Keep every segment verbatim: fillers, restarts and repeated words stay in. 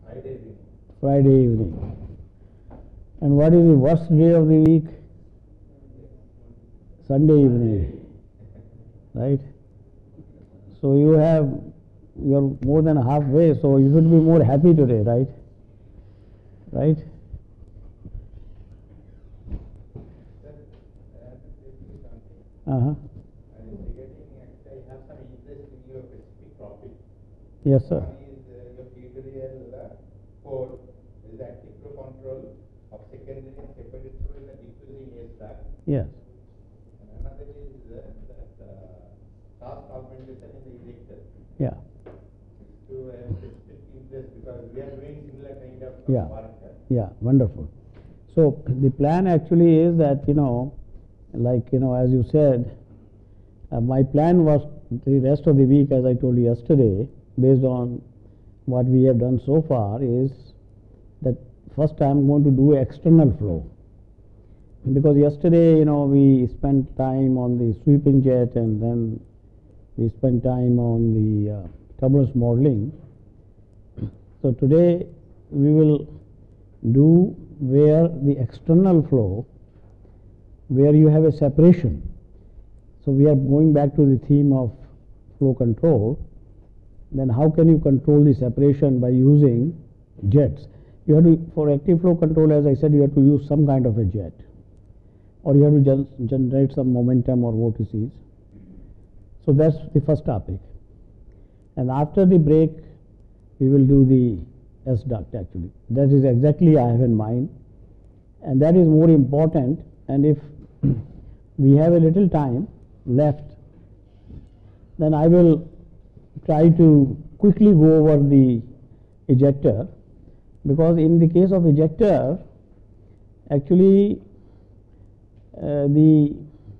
Friday evening. Friday evening. And what is the worst day of the week? Sunday evening, right? So you have, you are more than halfway, so you should be more happy today, right? Right? Uh-huh. I have some interest in your specific topic. Yes, sir. One is uh, your tutorial uh, for the active flow control of secondary and separate flow in the diffusing air stack. Yes. And another is uh, that uh, task augmentation in the ejector. Yeah. To uh, specific interest because we are doing similar kind of Yeah. work. Yeah, wonderful. So the plan actually is that, you know, like, you know, as you said, uh, my plan was the rest of the week, as I told you yesterday, based on what we have done so far, is that first I am going to do external flow. Because yesterday, you know, we spent time on the sweeping jet and then we spent time on the uh, turbulence modeling. So today we will do where the external flow, where you have a separation. So we are going back to the theme of flow control. Then how can you control the separation by using jets? You have to, for active flow control, as I said, you have to use some kind of a jet, or you have to gen generate some momentum or vortices. So that's the first topic. And after the break, we will do the S duct actually. That is exactly I have in mind. And that is more important. And if we have a little time left, then I will try to quickly go over the ejector, because in the case of ejector, actually uh, the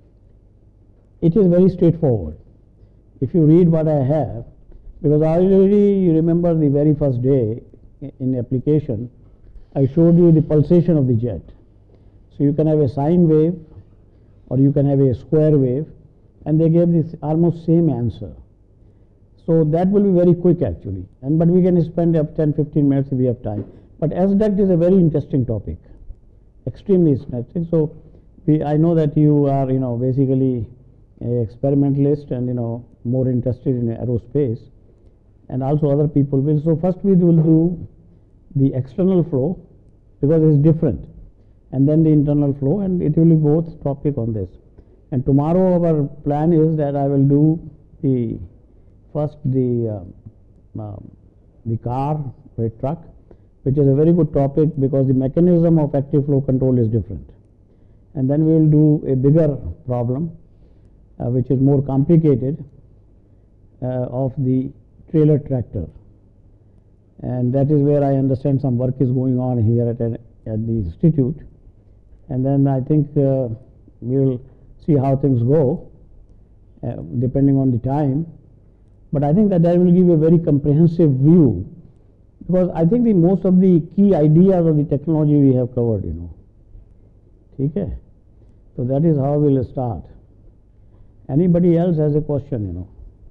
it is very straightforward. If you read what I have, because I already, you remember the very first day in application, I showed you the pulsation of the jet. So you can have a sine wave or you can have a square wave, and they gave this almost same answer. So that will be very quick actually, and but we can spend up ten fifteen minutes if we have time. But S duct is a very interesting topic, extremely interesting. So we, I know that you are, you know, basically a experimentalist and, you know, more interested in aerospace, and also other people will. So first we will do the external flow because it's different, and then the internal flow, and it will be both topic on this. And tomorrow our plan is that I will do the first the uh, uh, the car or a truck, which is a very good topic because the mechanism of active flow control is different. And then we will do a bigger problem, uh, which is more complicated, uh, of the trailer tractor. And that is where I understand some work is going on here at, an, at the institute. And then I think uh, we will see how things go, uh, depending on the time. But I think that that will give a very comprehensive view, because I think the most of the key ideas of the technology we have covered, you know. Okay? So that is how we will start. Anybody else has a question, you know?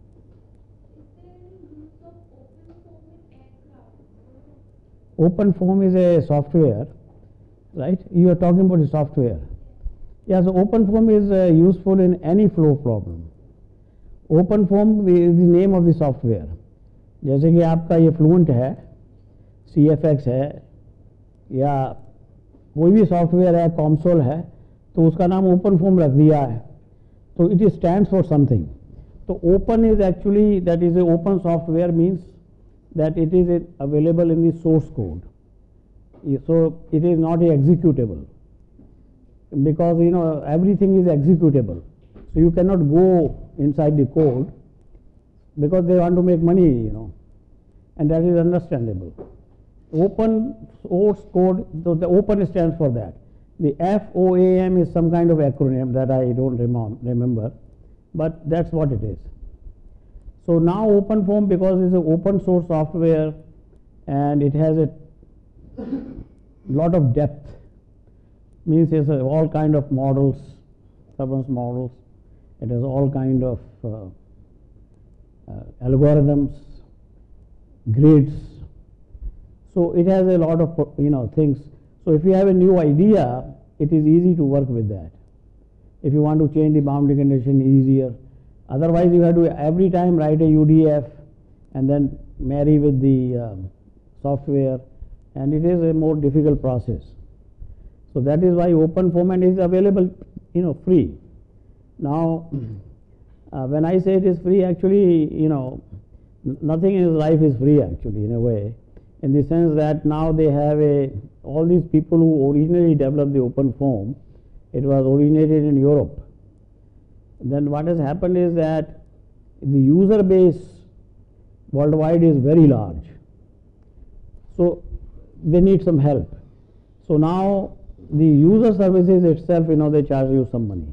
Open foam is a software, right? You are talking about the software. Yeah, so open foam is uh, useful in any flow problem. Open foam is the name of the software. जैसे कि आपका ये fluent है, C F x है, या कोई भी software है, कॉमसोल है, तो उसका नाम ओपन फोम रख दिया है, तो इट स्टैंड्स फॉर समथिंग. तो open is actually, that is a open software means that it is available in the source code. So it is not a executable, because, you know, everything is executable. So you cannot go inside the code because they want to make money, you know, and that is understandable. Open source code, so the open stands for that. The F O A M is some kind of acronym that I don't remember, but that's what it is. So now open foam, because it's an open source software and it has a lot of depth, means it's a, all kind of models, turbulence models, it has all kind of uh, uh, algorithms, grids. So it has a lot of, you know, things. So if you have a new idea, it is easy to work with that. If you want to change the boundary condition, easier. Otherwise, you have to every time write a U D F and then marry with the um, software, and it is a more difficult process. So that is why open format is available, you know, free. Now, uh, when I say it is free, actually, you know, nothing in life is free actually, in a way, in the sense that now they have a, all these people who originally developed the open form, it was originated in Europe. Then what has happened is that the user base worldwide is very large. So they need some help. So now the user services itself, you know, they charge you some money.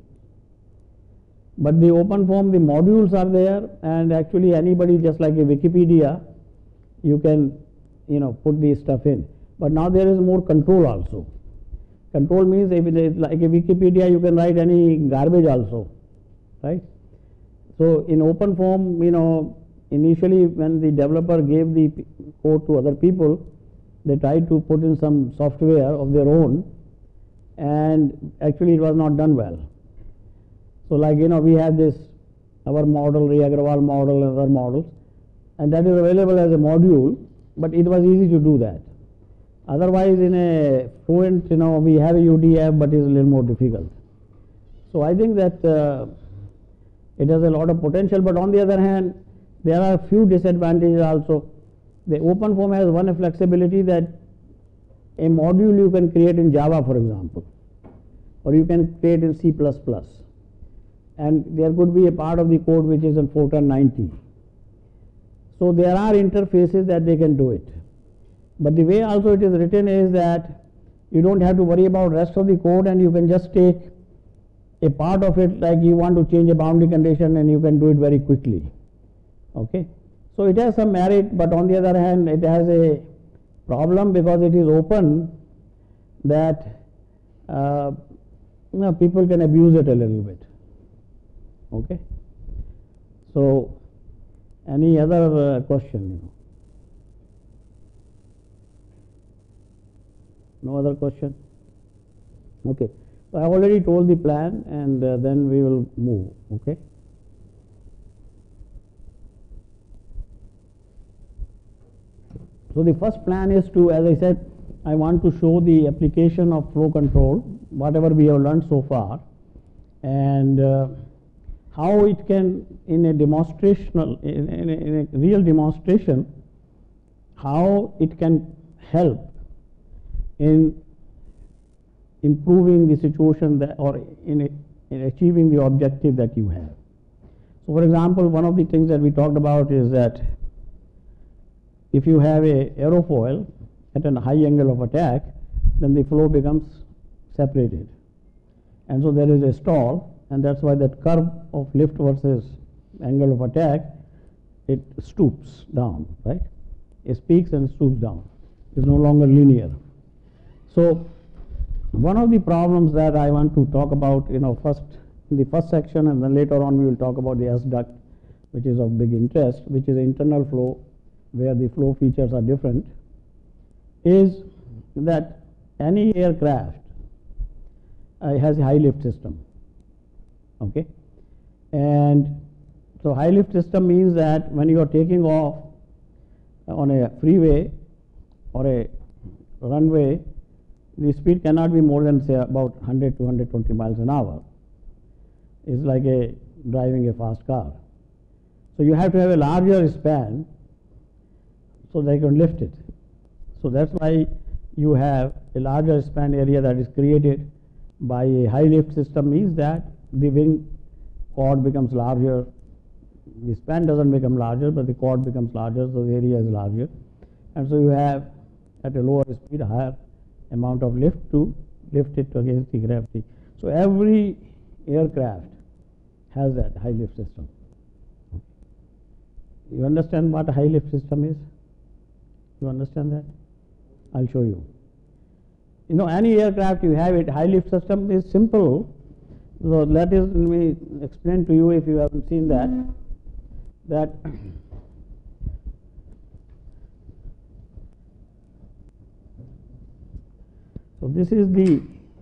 But the open form, the modules are there, and actually anybody, just like a Wikipedia, you can, you know, put the stuff in. But now there is more control also. Control means if it is like a Wikipedia, you can write any garbage also, right? So in open form, you know, initially when the developer gave the code to other people, they tried to put in some software of their own, and actually it was not done well. So like, you know, we have this, our model, the Agarwal model and other models, and that is available as a module, but it was easy to do that. Otherwise, in a fluent, you know, we have a U D F, but it is a little more difficult. So I think that uh, it has a lot of potential, but on the other hand, there are a few disadvantages also. The open form has one flexibility, that a module you can create in Java, for example, or you can create in C plus plus. And there could be a part of the code which is in Fortran ninety. So there are interfaces that they can do it. But the way also it is written is that you don't have to worry about rest of the code, and you can just take a part of it, like you want to change a boundary condition, and you can do it very quickly. Okay. So it has some merit, but on the other hand, it has a problem because it is open, that uh, you know, people can abuse it a little bit. Okay. So any other uh, question? You know? No other question? Okay. So I already told the plan, and uh, then we will move. Okay. So the first plan is to, as I said, I want to show the application of flow control, whatever we have learned so far, and uh, how it can, in a demonstrational, in, in, a, in a real demonstration, how it can help in improving the situation that, or in, a, in achieving the objective that you have. So for example, one of the things that we talked about is that if you have a aerofoil at a high angle of attack, then the flow becomes separated, and so there is a stall, and that's why that curve of lift versus angle of attack, it stoops down, right? It peaks and stoops down. It's no longer linear. So one of the problems that I want to talk about, you know, first in the first section, and then later on we will talk about the S duct, which is of big interest, which is internal flow, where the flow features are different, is that any aircraft uh, has a high lift system. Okay. And so high lift system means that when you are taking off on a freeway or a runway, the speed cannot be more than, say, about one hundred to one hundred twenty miles an hour. It's like a driving a fast car. So you have to have a larger span so they can lift it. So that's why you have a larger span area that is created by a high lift system, means that the wing chord becomes larger. The span doesn't become larger, but the chord becomes larger, so the area is larger. And so you have, at a lower speed, a higher amount of lift to lift it against the gravity. So every aircraft has that high lift system. You understand what a high lift system is? You understand that? I'll show you. You know, any aircraft you have it, high lift system is simple. So let us, let me explain to you if you haven't seen that, that So this is the,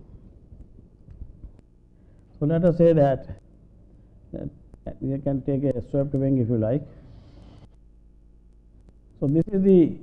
so let us say that, that you can take a swept wing if you like. So this is the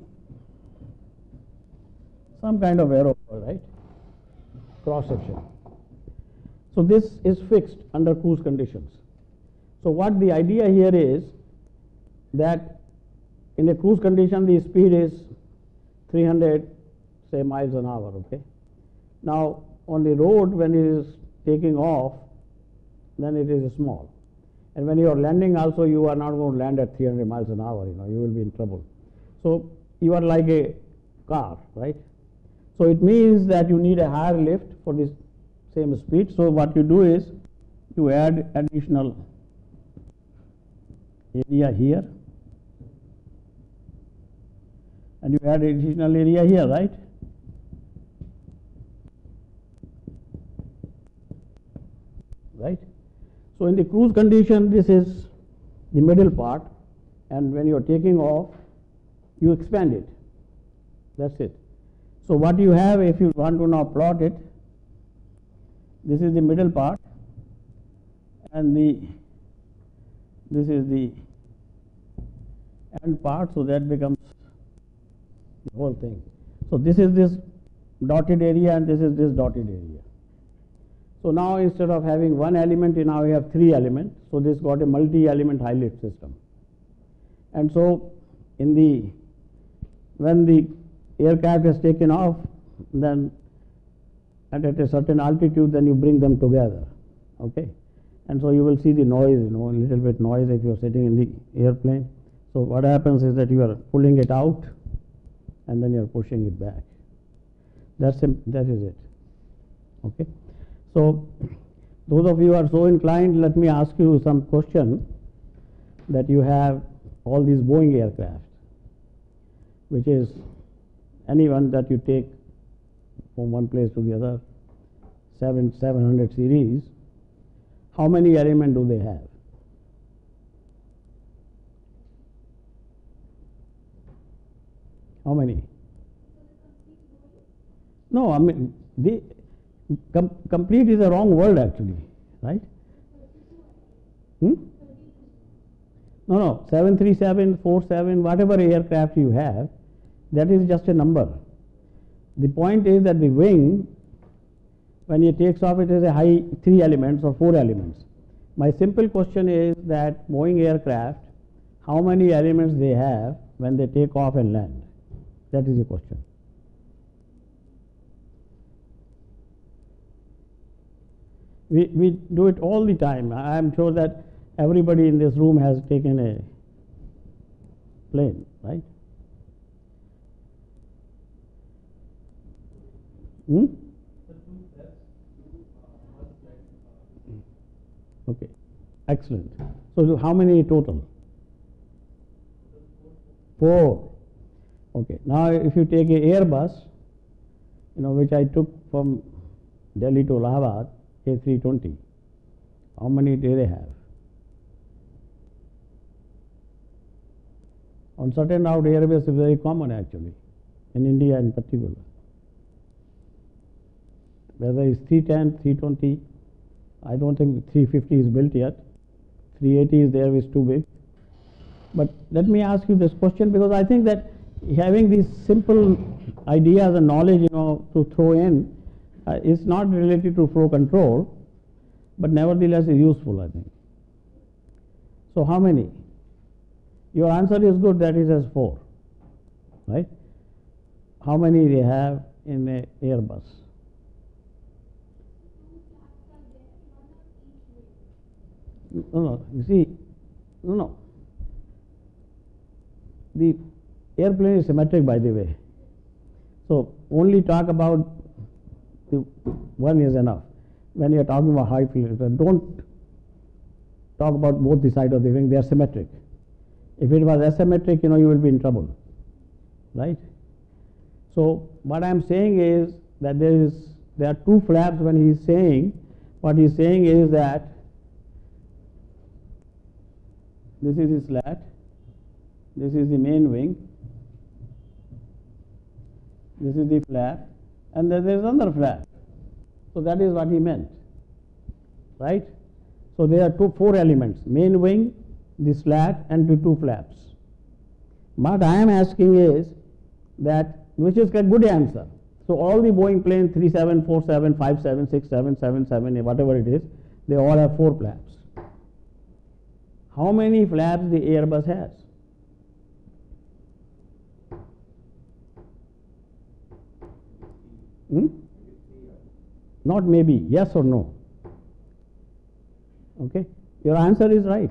some kind of aerofoil, right? Cross section. So this is fixed under cruise conditions. So what the idea here is that in a cruise condition the speed is three hundred say miles an hour, okay. Now on the road when it is taking off, then it is small, and when you are landing also you are not going to land at three hundred miles an hour, you know, you will be in trouble. So you are like a car, right? So it means that you need a higher lift for this same speed. So what you do is you add additional area here, and you add additional area here, right? Right. So in the cruise condition, this is the middle part, and when you are taking off, you expand it. That's it. So what you have, if you want to now plot it, this is the middle part, and the this is the end part, so that becomes the whole thing. So this is this dotted area, and this is this dotted area. So now instead of having one element, you now have three elements. So this got a multi-element high lift system. And so in the when the aircraft has taken off, then and at a certain altitude, then you bring them together, okay. And so you will see the noise, you know, a little bit noise if you are sitting in the airplane. So what happens is that you are pulling it out, and then you are pushing it back. That's a, that is it, okay. So those of you who are so inclined, let me ask you some question that you have all these Boeing aircraft, which is any one that you take from one place to the other, seven seven hundred series. How many elements do they have? How many? No, I mean the com complete is a wrong word actually, right? Hmm? No, no, seven three seven, four seven, whatever aircraft you have, that is just a number. The point is that the wing, when it takes off, it is a high three elements or four elements. My simple question is that Boeing aircraft, how many elements they have when they take off and land? That is the question. We, we do it all the time. I am sure that everybody in this room has taken a plane, right? Hmm? Okay, excellent. So how many total? Four. Okay. Now if you take a Airbus, you know, which I took from Delhi to Allahabad, A three twenty, how many do they have? On certain route, Airbus is very common actually, in India in particular. Whether it's three ten, three twenty, I don't think three fifty is built yet. three eighty is there, is too big. But let me ask you this question, because I think that having these simple ideas and knowledge, you know, to throw in uh, is not related to flow control, but nevertheless is useful, I think. So how many? Your answer is good, that is as four, right? How many they have in a Airbus? No, no, you see, no, no. The airplane is symmetric, by the way. So only talk about the one is enough. When you are talking about high field, don't talk about both the sides of the wing, they are symmetric. If it was asymmetric, you know, you will be in trouble, right? So what I am saying is that there is there are two flaps. When he is saying, what he is saying is that this is the slat, this is the main wing, this is the flap, and then there is another flap. So that is what he meant, right? So there are two, four elements: main wing, the slat, and the two flaps. What I am asking is that, which is a good answer. So all the Boeing planes three seven, four seven, five seven, six seven, seven seven, whatever it is, they all have four flaps. How many flaps the Airbus has? Hmm? Not maybe, yes or no. Okay, your answer is right.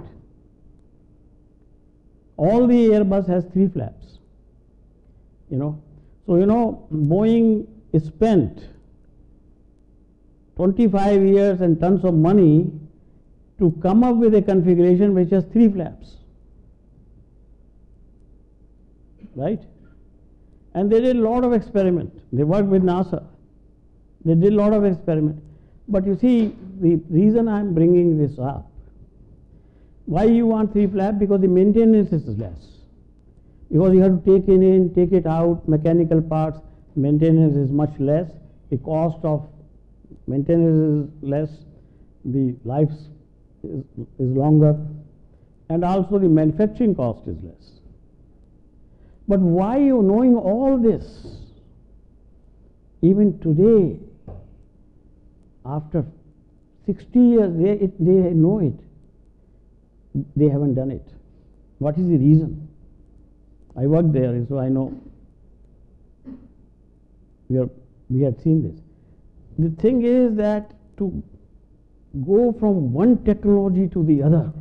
All the Airbus has three flaps. You know, so you know Boeing spent twenty-five years and tons of money to come up with a configuration which has three flaps, right? And they did a lot of experiment. They worked with NASA. They did a lot of experiment. But you see, the reason I am bringing this up, why you want three flap? Because the maintenance is less. Because you have to take it in, take it out, mechanical parts, maintenance is much less, the cost of maintenance is less, the life is, is longer, and also the manufacturing cost is less. But why you knowing all this, even today, after sixty years, they, it, they know it, they haven't done it. What is the reason? I worked there, so I know. We, are, we had seen this. The thing is that to go from one technology to the other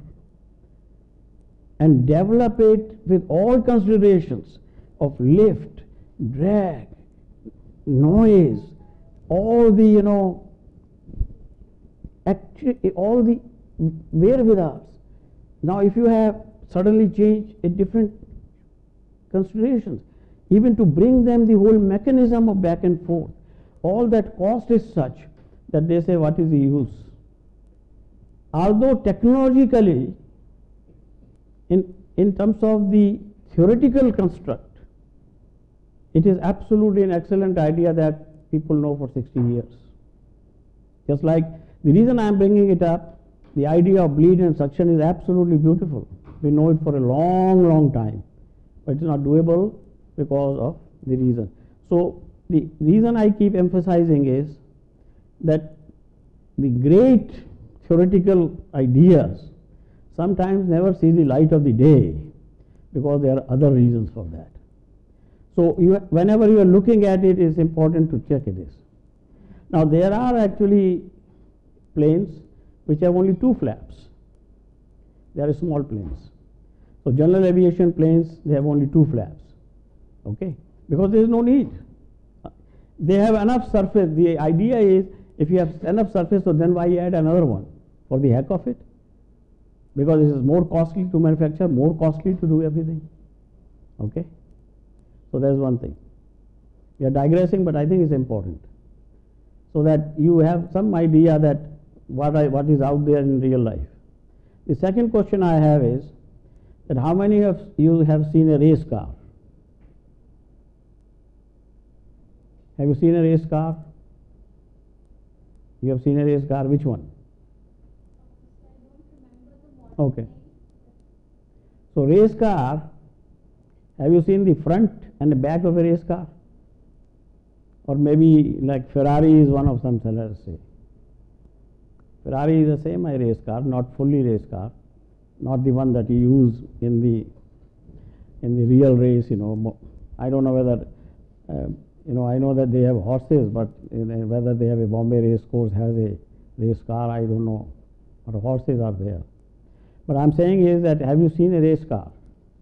and develop it with all considerations of lift, drag, noise, all the, you know, actually all the wherewithals. Now if you have suddenly changed a different considerations, even to bring them the whole mechanism of back and forth, all that cost is such that they say, what is the use? Although technologically, in, in terms of the theoretical construct, it is absolutely an excellent idea that people know for sixty years. Just like the reason I am bringing it up, the idea of bleed and suction is absolutely beautiful. We know it for a long, long time, but it is not doable because of the reason. So the reason I keep emphasizing is that the great theoretical ideas sometimes never see the light of the day because there are other reasons for that. So you, whenever you are looking at it, it is important to check this. Now there are actually planes which have only two flaps. They are small planes. So general aviation planes, they have only two flaps, okay, because there is no need. They have enough surface. The idea is, if you have enough surface, so then why add another one for the heck of it? Because it is more costly to manufacture, more costly to do everything, okay. So that is one thing. We are digressing, but I think it's important, so that you have some idea that what, I, what is out there in real life. The second question I have is that how many of you have seen a race car? Have you seen a race car? You have seen a race car, which one? Okay. So race car, have you seen the front and the back of a race car? Or maybe like Ferrari is one of some, let us say. Ferrari is the same as race car, not fully race car, not the one that you use in the in the real race, you know. I don't know whether, uh, you know, I know that they have horses, but you know, whether they have a Bombay race course has a race car, I don't know. But horses are there. But I'm saying is that, have you seen a race car?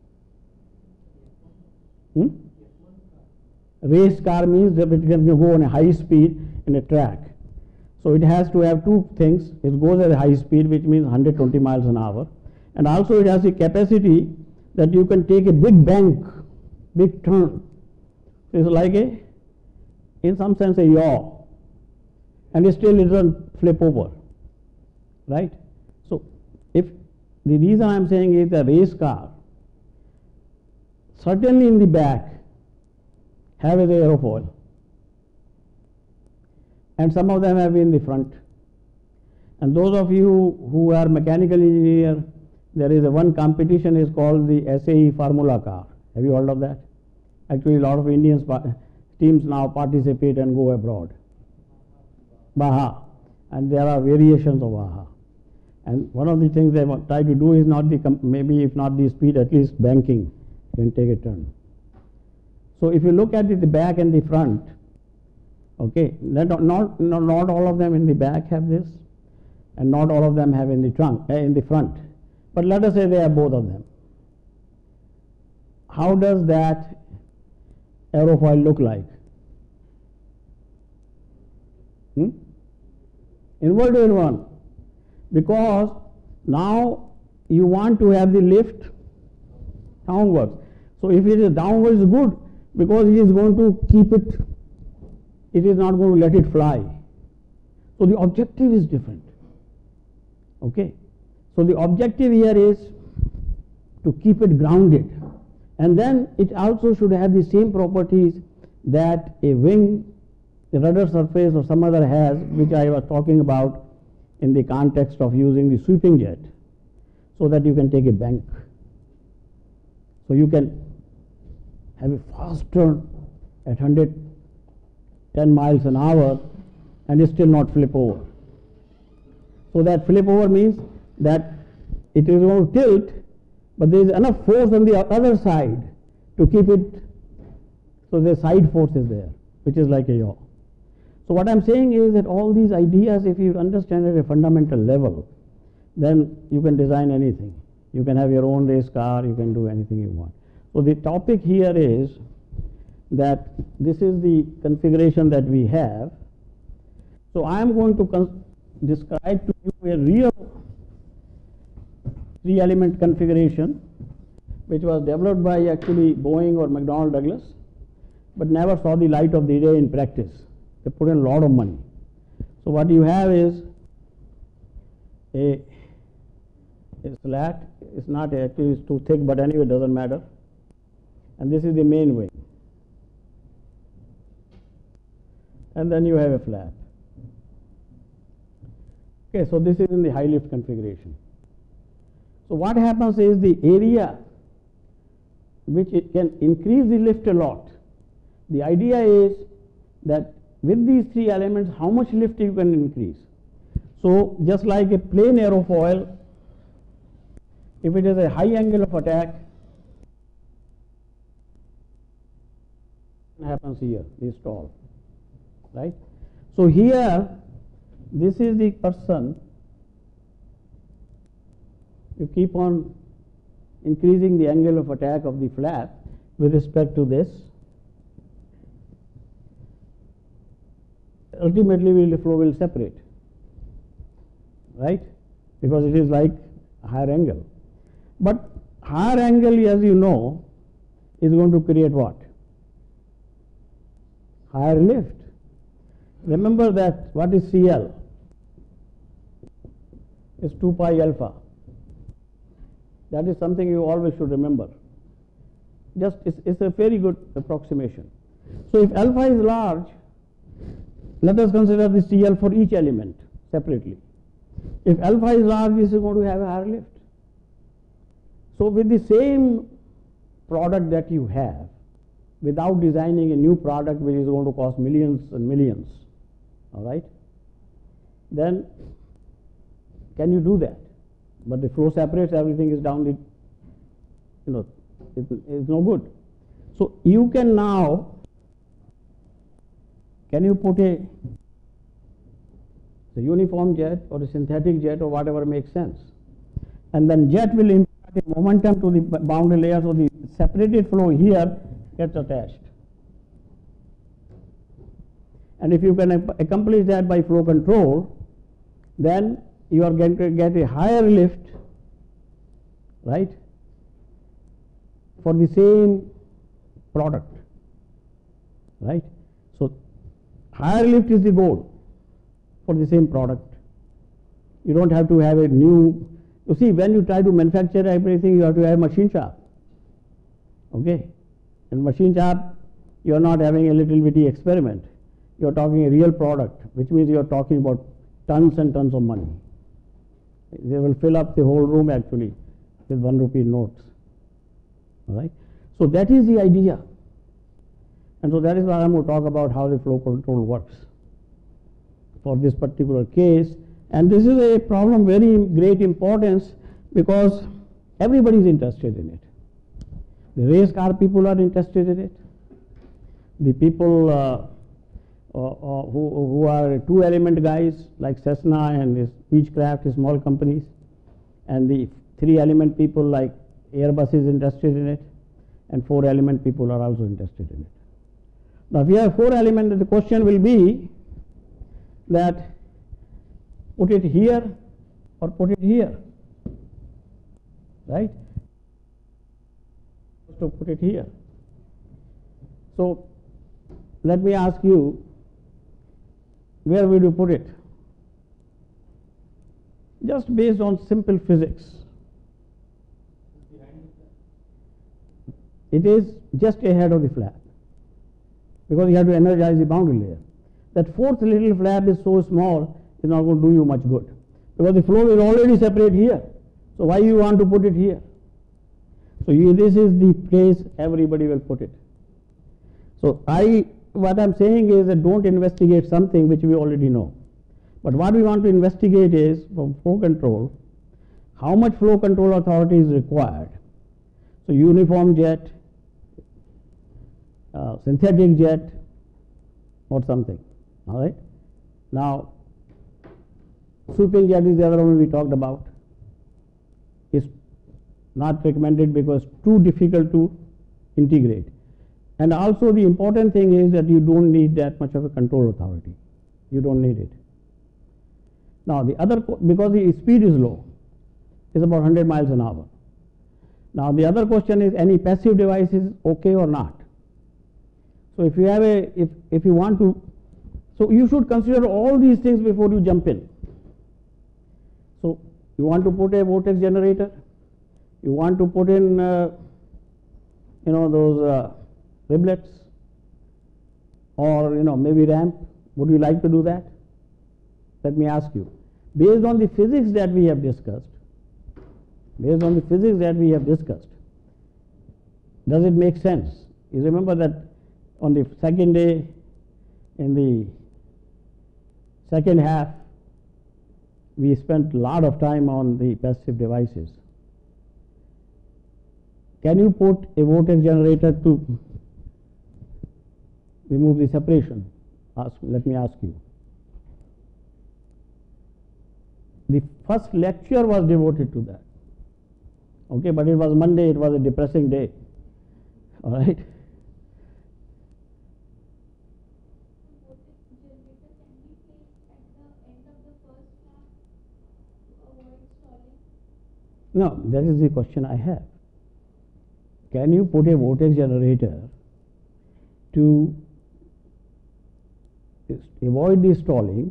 Hmm? Race car means that it can go on a high speed in a track. So it has to have two things. It goes at a high speed, which means one hundred twenty miles an hour. And also it has the capacity that you can take a big bank, big turn. It's like a, in some sense, a yaw. And it still doesn't flip over, right? So if the reason I'm saying is the race car, certainly in the back, have a aerofoil. and some of them have been in the front. And those of you who are mechanical engineer, there is a one competition is called the S A E Formula Car. Have you heard of that? Actually, a lot of Indian teams now participate and go abroad. Baha, and there are variations of Baha. And one of the things they try to do is not the maybe if not the speed, at least banking. You can take a turn. So if you look at it, the back and the front, okay, not, not, not all of them in the back have this, and not all of them have in the trunk, uh, in the front. But let us say they have both of them. How does that aerofoil look like? Hmm? Inverted in one. Because now you want to have the lift downwards. So if it is downwards, is good, because it is going to keep it, it is not going to let it fly. So the objective is different. Okay. So the objective here is to keep it grounded, and then it also should have the same properties that a wing, the rudder surface or some other has, which I was talking about in the context of using the sweeping jet, so that you can take a bank. So you can have a faster at one hundred ten miles an hour and still not flip over. So that flip over means that it is going to tilt, but there is enough force on the other side to keep it, so the side force is there, which is like a yaw. So what I am saying is that all these ideas, if you understand at a fundamental level, then you can design anything. You can have your own race car, you can do anything you want. So the topic here is that this is the configuration that we have. So I am going to describe to you a real three element configuration which was developed by actually Boeing or McDonnell Douglas, but never saw the light of the day in practice. They put in a lot of money. So what you have is a, a slat. It's not actually, it's too thick, but anyway it doesn't matter. And this is the main wing. And then you have a flap. Okay, so this is in the high lift configuration. So what happens is the area which it can increase the lift a lot. The idea is that with these three elements, how much lift you can increase. So just like a plain aerofoil, if it is a high angle of attack, happens here, this stall, right? So here, this is the person, you keep on increasing the angle of attack of the flap with respect to this. Ultimately, will the flow will separate, right? Because it is like a higher angle. But higher angle, as you know, is going to create what? Higher lift. Remember that what is C L? Is two pi alpha. That is something you always should remember. Just it's, it's a very good approximation. So if alpha is large, let us consider the C L for each element separately. If alpha is large, this is going to have a higher lift. So with the same product that you have, without designing a new product which is going to cost millions and millions, all right, then can you do that? But the flow separates, everything is down the, you know, it is no good. So you can now, can you put a, a uniform jet or a synthetic jet or whatever makes sense, and then jet will impart a momentum to the boundary layer, so the separated flow here gets attached. And if you can accomplish that by flow control, then you are going to get a higher lift, right, for the same product, right. So higher lift is the goal for the same product. You don't have to have a new, you see, when you try to manufacture everything, you have to have machine shop, okay. And machine shop, you are not having a little bitty experiment. you are talking a real product, which means you are talking about tons and tons of money. They will fill up the whole room actually with one rupee notes. All right. So that is the idea. And so that is why I'm going to talk about how the flow control works for this particular case. And this is a problem very great importance because everybody is interested in it. The race car people are interested in it. The people uh, uh, uh, who, who are two element guys like Cessna and this Beechcraft, small companies, and the three element people like Airbus is interested in it, and four element people are also interested in it. Now, if we have four element, the question will be that put it here or put it here, right? To put it here. So, let me ask you, where will you put it? Just based on simple physics. It is just ahead of the flap, because you have to energize the boundary layer. That fourth little flap is so small, it's not going to do you much good, because the flow will already separate here. So why you want to put it here? So you, this is the place everybody will put it. So I, what I'm saying is that don't investigate something which we already know. But what we want to investigate is, from flow control, how much flow control authority is required. So uniform jet, uh, synthetic jet, or something. All right. Now, sweeping jet is the other one we talked about. It's not recommended because too difficult to integrate. And also the important thing is that you don't need that much of a control authority. You don't need it. Now the other, because the speed is low, is about one hundred miles an hour. Now the other question is, any passive device is okay or not? So if you have a, if, if you want to, so you should consider all these things before you jump in. So you want to put a vortex generator, you want to put in, uh, you know, those uh, riblets, or you know, maybe ramp. Would you like to do that? Let me ask you, based on the physics that we have discussed, based on the physics that we have discussed, does it make sense? You remember that on the second day, in the second half, we spent a lot of time on the passive devices. Can you put a vortex generator to remove the separation? Ask, let me ask you. The first lecture was devoted to that. Okay, but it was Monday, it was a depressing day. All right. No, that is the question I have. Can you put a vortex generator to avoid the stalling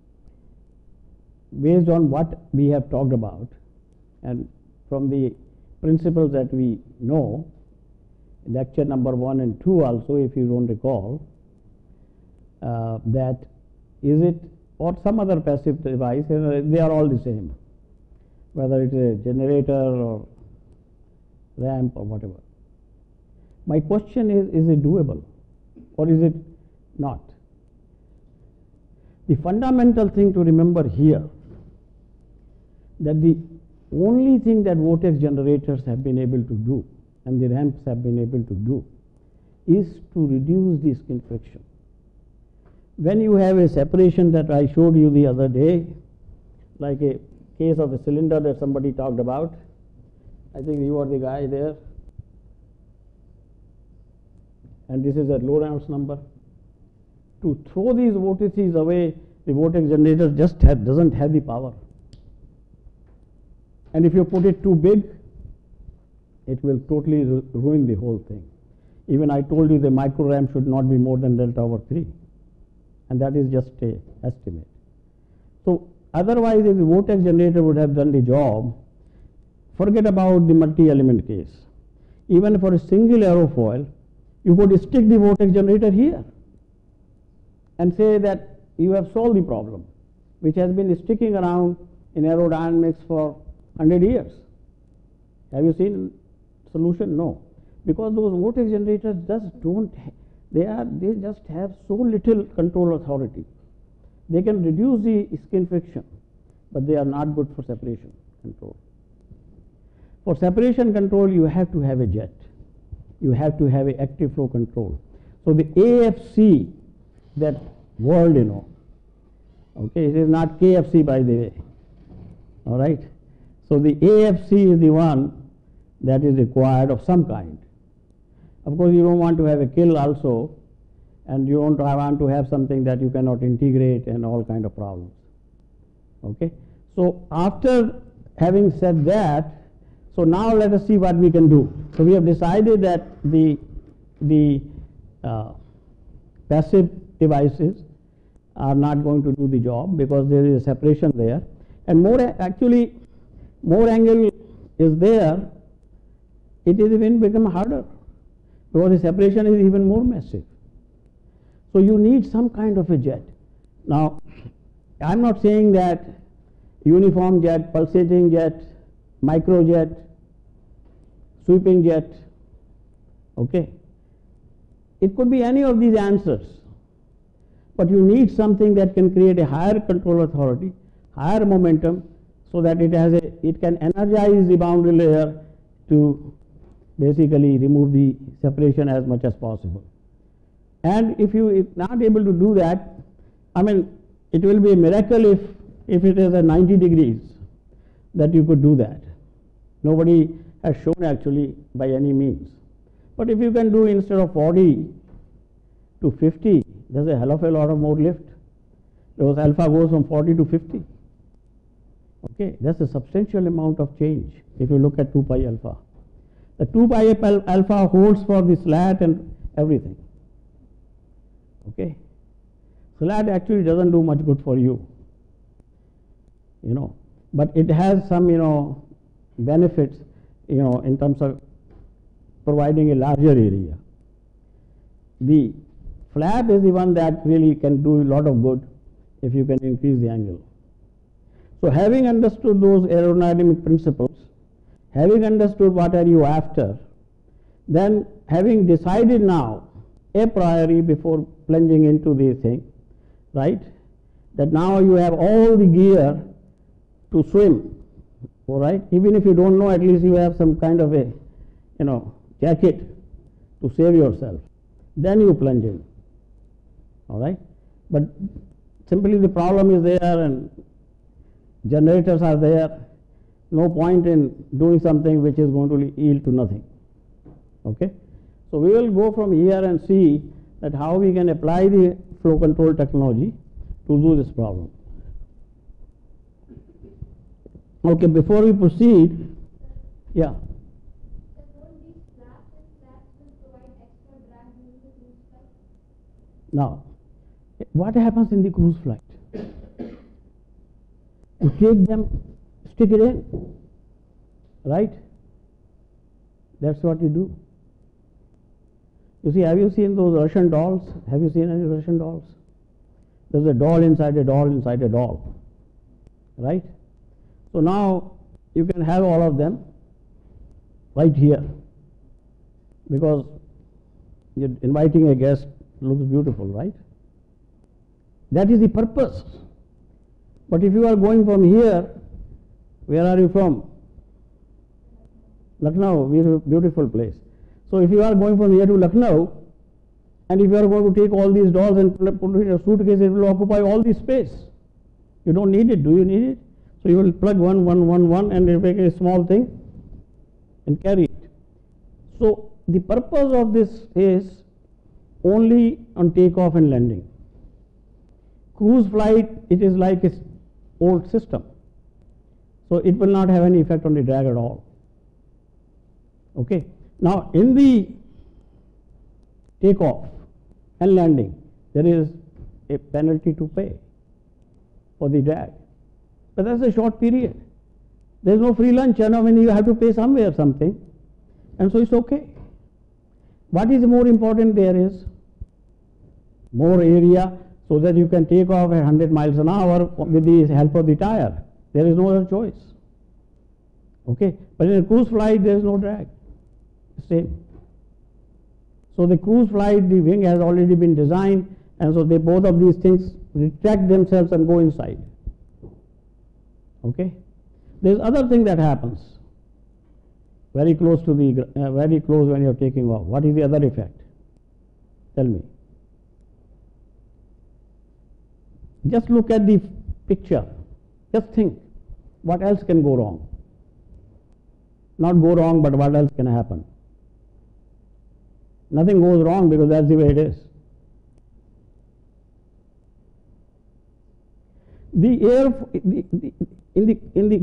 based on what we have talked about, and from the principles that we know, lecture number one and two also, if you don't recall, uh, that is it, or some other passive device, uh, they are all the same, whether it is a generator or ramp or whatever. My question is, is it doable or is it not? The fundamental thing to remember here, that the only thing that vortex generators have been able to do and the ramps have been able to do is to reduce the skin friction. When you have a separation that I showed you the other day, like a case of a cylinder that somebody talked about, I think you are the guy there, and this is a Lorentz number. To throw these vortices away, the vortex generator just have, doesn't have the power. And if you put it too big, it will totally ru ruin the whole thing. Even I told you the micro ramp should not be more than delta over three, and that is just a estimate. So otherwise, if the vortex generator would have done the job, forget about the multi-element case. Even for a single aerofoil, you could stick the vortex generator here, and say that you have solved the problem, which has been sticking around in aerodynamics for one hundred years. Have you seen solution? No. Because those vortex generators just don't, they are, they just have so little control authority. They can reduce the skin friction, but they are not good for separation control. For separation control, you have to have a jet. You have to have a active flow control. So the A F C, that word, you know, okay, it is not K F C, by the way, all right. So the A F C is the one that is required of some kind. Of course, you don't want to have a kill also, and you don't want to have something that you cannot integrate and all kind of problems. Okay. So after having said that, so now let us see what we can do. So we have decided that the the uh, passive devices are not going to do the job because there is a separation there, and more actually more angle is there, it is even become harder because the separation is even more massive. So you need some kind of a jet. Now I am not saying that uniform jet, pulsating jet, microjet, sweeping jet, okay. It could be any of these answers, but you need something that can create a higher control authority, higher momentum, so that it has a, it can energize the boundary layer to basically remove the separation as much as possible. And if you are not able to do that, I mean, it will be a miracle if, if it is at ninety degrees that you could do that. Nobody has shown actually by any means. But if you can do instead of forty to fifty, there's a hell of a lot of more lift, because alpha goes from forty to fifty. Okay, that's a substantial amount of change if you look at two pi alpha. The two pi alpha holds for the slat and everything. Okay, slat actually doesn't do much good for you, you know, but it has some, you know, benefits, you know, in terms of providing a larger area. The flap is the one that really can do a lot of good if you can increase the angle. So having understood those aerodynamic principles, having understood what are you after, then having decided now a priori before plunging into the thing, right, that now you have all the gear to swim, all right, even if you don't know, at least you have some kind of a, you know, jacket to save yourself, then you plunge in, all right. But simply the problem is there and generators are there, no point in doing something which is going to yield to nothing. Okay. So we will go from here and see that how we can apply the flow control technology to do this problem. Okay, before we proceed, yeah. Now, what happens in the cruise flight? You take them, stick it in, right? That's what you do. You see, have you seen those Russian dolls? Have you seen any Russian dolls? There's a doll inside a doll inside a doll, right? So now you can have all of them right here, because you're inviting a guest, looks beautiful, right? That is the purpose. But if you are going from here, where are you from? Lucknow, beautiful place. So if you are going from here to Lucknow, and if you are going to take all these dolls and put it in a suitcase, it will occupy all the space. You don't need it. Do you need it? So you will plug one, one, one, one, and make a small thing and carry it. So the purpose of this is only on takeoff and landing. Cruise flight, it is like its old system. So it will not have any effect on the drag at all. Okay. Now in the takeoff and landing, there is a penalty to pay for the drag. But that's a short period. There is no free lunch, you know, when you have to pay somewhere something, and so it's okay. What is more important there is more area, so that you can take off at one hundred miles an hour with the help of the tire. There is no other choice. Okay, but in a cruise flight there is no drag. Same. So the cruise flight, the wing has already been designed, and so they both of these things retract themselves and go inside. Okay, there is other thing that happens very close to the uh, very close when you are taking off. What is the other effect? Tell me. Just look at the picture. Just think, what else can go wrong? Not go wrong, but what else can happen? Nothing goes wrong because that's the way it is. The air, the, the, in the in the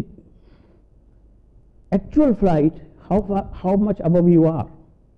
actual flight, how far, how much above you are?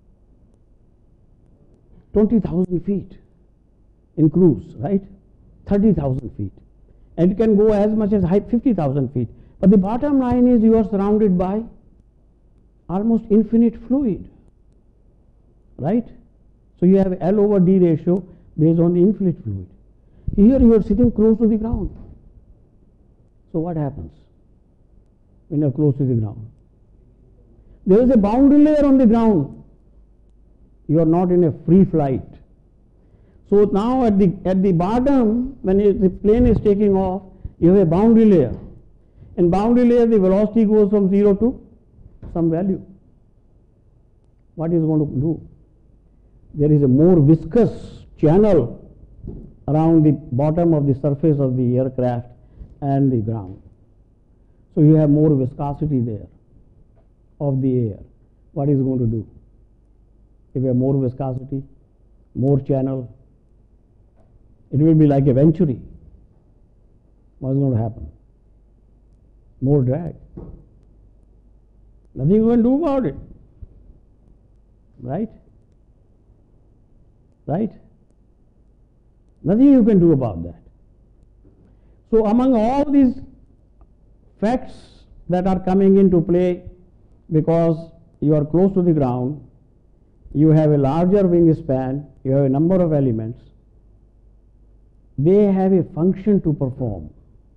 Twenty thousand feet in cruise, right? Thirty thousand feet, and it can go as much as high fifty thousand feet. But the bottom line is you are surrounded by almost infinite fluid. Right? So you have L over D ratio based on the infinite fluid. Here you are sitting close to the ground. So what happens when you are close to the ground? There is a boundary layer on the ground. You are not in a free flight. So now at the at the bottom, when it, the plane is taking off, you have a boundary layer. In boundary layer, the velocity goes from zero to some value. What is going to do? There is a more viscous channel around the bottom of the surface of the aircraft and the ground. So you have more viscosity there of the air. What is going to do? If you have more viscosity, more channel, it will be like a venturi. What is going to happen? More drag. Nothing you can do about it. Right? Right? Nothing you can do about that. So among all these facts that are coming into play, because you are close to the ground, you have a larger wingspan, you have a number of elements, they have a function to perform.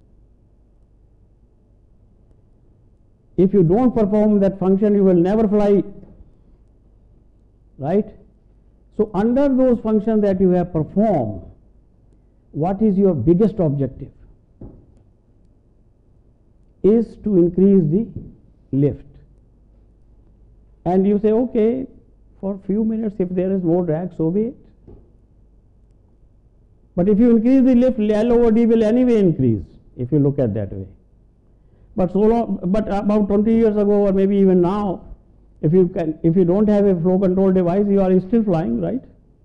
If you don't perform that function, you will never fly. Right? So under those functions that you have performed, what is your biggest objective? Is to increase the lift. And you say, okay, for a few minutes, if there is more drag, so be it. But if you increase the lift, L over D will anyway increase, if you look at that way. But so long, but about twenty years ago, or maybe even now, if you can, if you don't have a flow control device, you are still flying, right?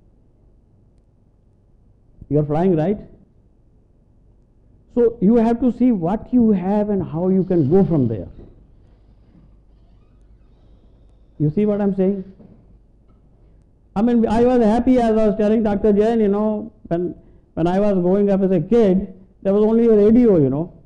You are flying, right? So you have to see what you have and how you can go from there. You see what I'm saying? I mean, I was happy as I was telling Doctor Jain, you know, when when I was growing up as a kid, there was only a radio, you know.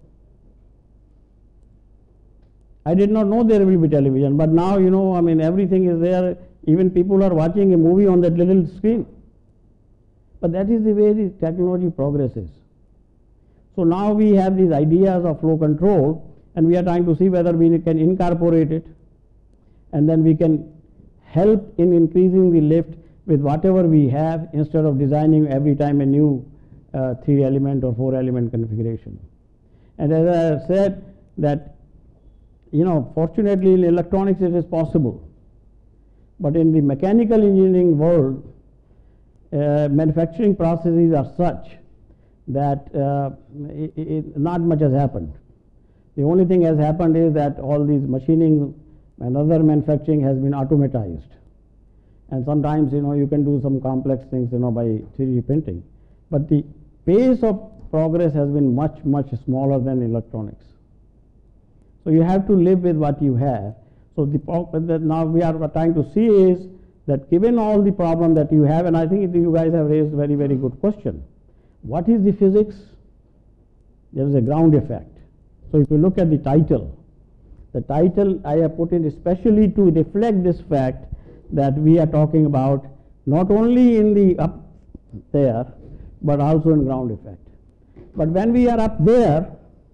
I did not know there will be television, but now, you know, I mean, everything is there. Even people are watching a movie on that little screen. But that is the way the technology progresses. So now we have these ideas of flow control, and we are trying to see whether we can incorporate it, and then we can help in increasing the lift with whatever we have, instead of designing every time a new uh, three element or four element configuration. And as I said, that, you know, fortunately in electronics it is possible, but in the mechanical engineering world, uh, manufacturing processes are such that uh, it, it, not much has happened. The only thing has happened is that all these machining and other manufacturing has been automatized, and sometimes, you know, you can do some complex things, you know, by three D printing, but the pace of progress has been much much smaller than electronics. So you have to live with what you have. So the now we are trying to see is that given all the problem that you have, and I think you guys have raised very very good question. What is the physics? There is a ground effect. So if you look at the title, the title I have put in especially to reflect this fact that we are talking about not only in the up there, but also in ground effect. But when we are up there,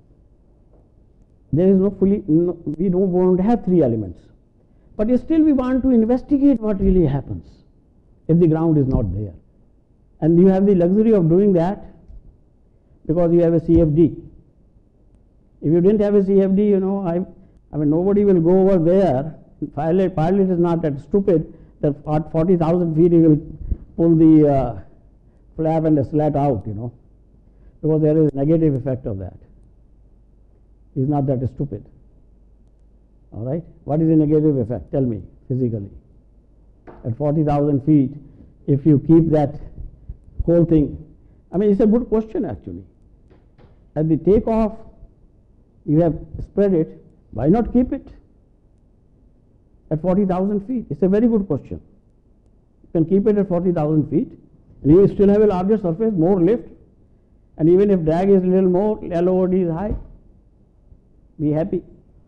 there is no fully, no, we don't want to have three elements. But still we want to investigate what really happens if the ground is not there. And you have the luxury of doing that because you have a C F D. If you didn't have a C F D, you know, I, I mean, nobody will go over there. Pilot, pilot is not that stupid that at forty thousand feet he will pull the uh, flap and the slat out, you know, because there is a negative effect of that. He is not that stupid. All right? What is the negative effect? Tell me, physically. At forty thousand feet, if you keep that whole thing, I mean, it's a good question actually. At the takeoff, you have spread it, why not keep it at forty thousand feet? It's a very good question. You can keep it at forty thousand feet, and you will still have a larger surface, more lift, and even if drag is a little more, L over D is high, be happy.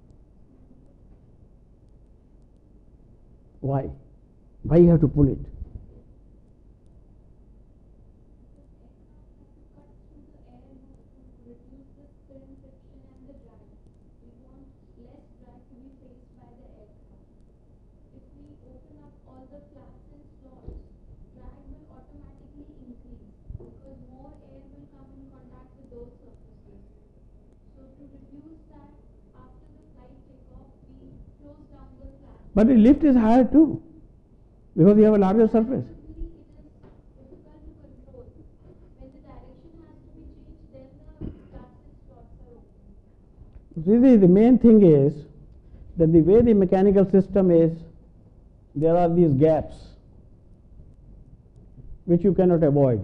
Why? Why you have to pull it? But the lift is higher too, because you have a larger surface. Really, the main thing is that the way the mechanical system is, there are these gaps which you cannot avoid.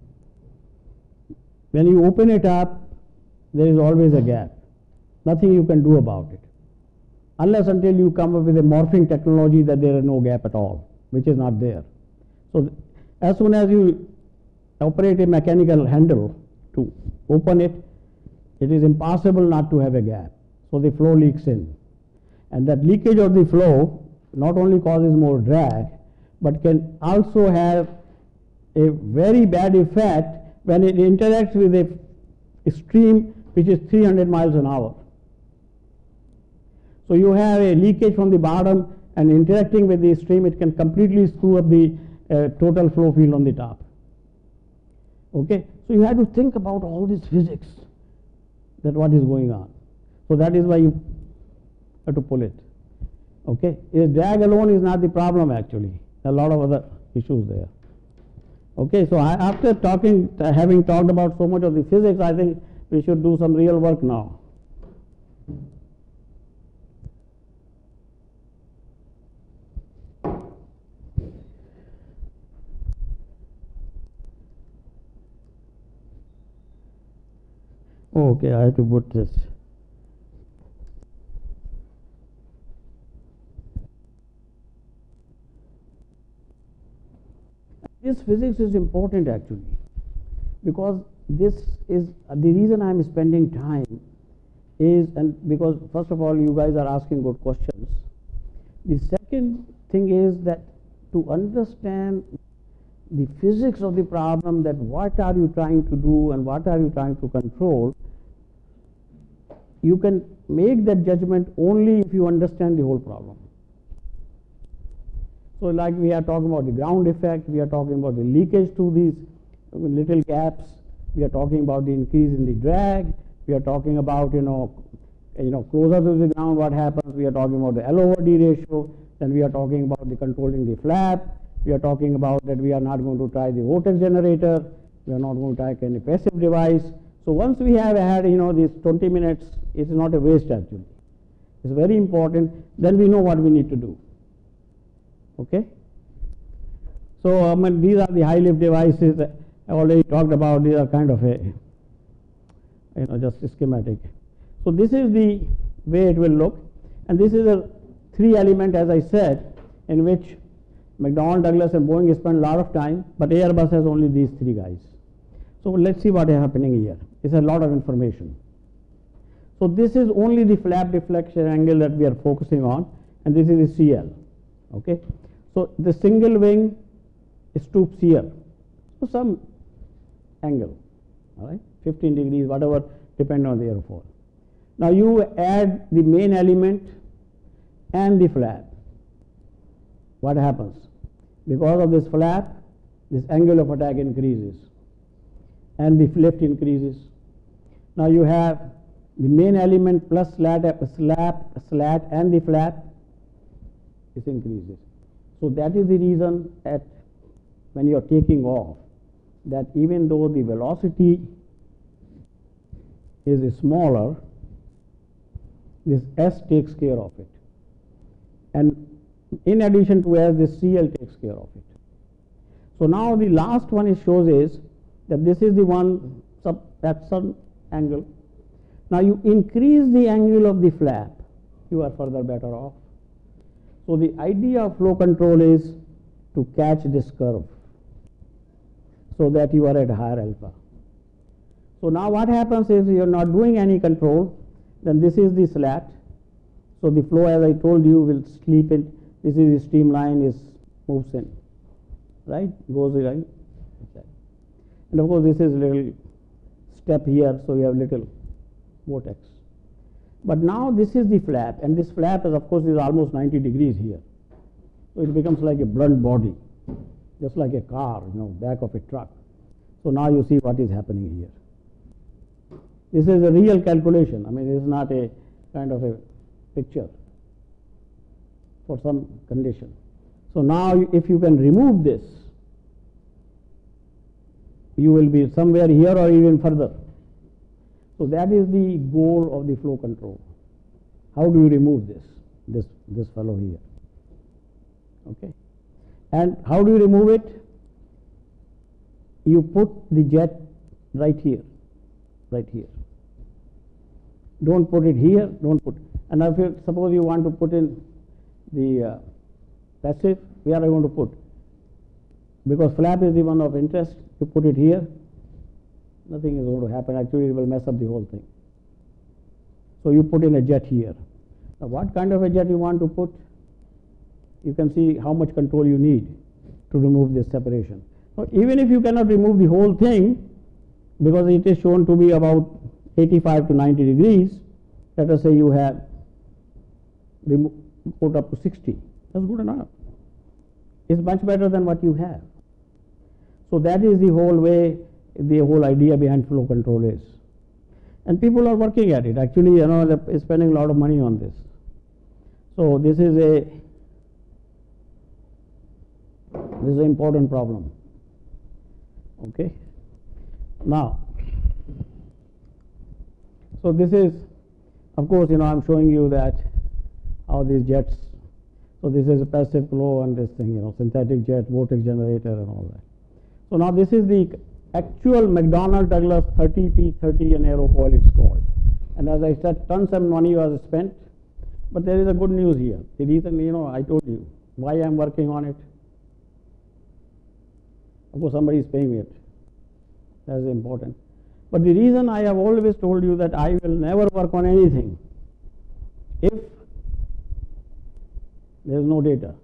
When you open it up, there is always a gap. Nothing you can do about it. Unless until you come up with a morphing technology that there is no gap at all, which is not there. So as soon as you operate a mechanical handle to open it, it is impossible not to have a gap. So the flow leaks in. And that leakage of the flow not only causes more drag, but can also have a very bad effect when it interacts with a stream which is three hundred miles an hour. So you have a leakage from the bottom, and interacting with the stream, it can completely screw up the uh, total flow field on the top. Okay, so you have to think about all this physics, that what is going on. So that is why you have to pull it. Okay, a drag alone is not the problem actually. There are a lot of other issues there. Okay, so I, after talking, uh, having talked about so much of the physics, I think we should do some real work now. Okay, I have to put this. This physics is important actually, because this is uh, the reason I am spending time is, and because first of all you guys are asking good questions. The second thing is that to understand the physics of the problem, that what are you trying to do and what are you trying to control, you can make that judgment only if you understand the whole problem. So like we are talking about the ground effect, we are talking about the leakage to these little gaps, we are talking about the increase in the drag, we are talking about, you know, you know, closer to the ground what happens, we are talking about the L over D ratio, then we are talking about the controlling the flap, we are talking about that we are not going to try the vortex generator, we are not going to try any passive device. So once we have had, you know, these twenty minutes, it's not a waste actually. It's very important, then we know what we need to do. Okay. So um, these are the high lift devices I already talked about. These are kind of a, you know, just schematic. So this is the way it will look, and this is a three element, as I said, in which McDonnell Douglas and Boeing spend a lot of time, but Airbus has only these three guys. So let's see what is happening here. It's a lot of information. So this is only the flap deflection angle that we are focusing on, and this is the C L. Okay. So the single wing stoops here. So some angle, all right, fifteen degrees, whatever, depending on the airfoil. Now you add the main element and the flap. What happens? Because of this flap, this angle of attack increases and the lift increases. Now you have the main element plus slat, slap, slat and the flap, this increases. So that is the reason at when you are taking off, that even though the velocity is smaller, this S takes care of it. And in addition to S, this C L takes care of it. So now the last one it shows is that this is the one sub, at some angle. Now you increase the angle of the flap, you are further better off. So the idea of flow control is to catch this curve so that you are at higher alpha. So now what happens is you are not doing any control, then this is the slat. So the flow, as I told you, will sleep in. This is the streamline, is moves in, right? Goes right. And of course this is little step here, so you have little vortex. But now this is the flap, and this flap is, of course, is almost ninety degrees here. So it becomes like a blunt body, just like a car, you know, back of a truck. So now you see what is happening here. This is a real calculation. I mean, this is not a kind of a picture for some condition. So now if you can remove this, you will be somewhere here or even further. So that is the goal of the flow control. How do you remove this, this, this fellow here? Okay. And how do you remove it? You put the jet right here, right here. Don't put it here, don't put. And if you, suppose you want to put in the uh, passive, where are you going to put? Because flap is the one of interest, you put it here, nothing is going to happen. Actually, it will mess up the whole thing. So you put in a jet here. Now, what kind of a jet you want to put? You can see how much control you need to remove this separation. So even if you cannot remove the whole thing, because it is shown to be about eighty-five to ninety degrees, let us say you have put up to sixty. That's good enough. It's much better than what you have. So that is the whole way, the whole idea behind flow control is. And people are working at it. Actually, you know, they're spending a lot of money on this. So this is a this is an important problem. Okay. Now, so this is, of course, you know, I'm showing you that how these jets. So this is a passive flow and this thing, you know, synthetic jet, vortex generator, and all that. So now this is the actual McDonnell Douglas thirty P thirty an aerofoil, it's called. And as I said, tons of money was spent. But there is a good news here. The reason, you know, I told you why I am working on it. Of course, somebody is paying it. That is important. But the reason I have always told you that I will never work on anything if there is no data.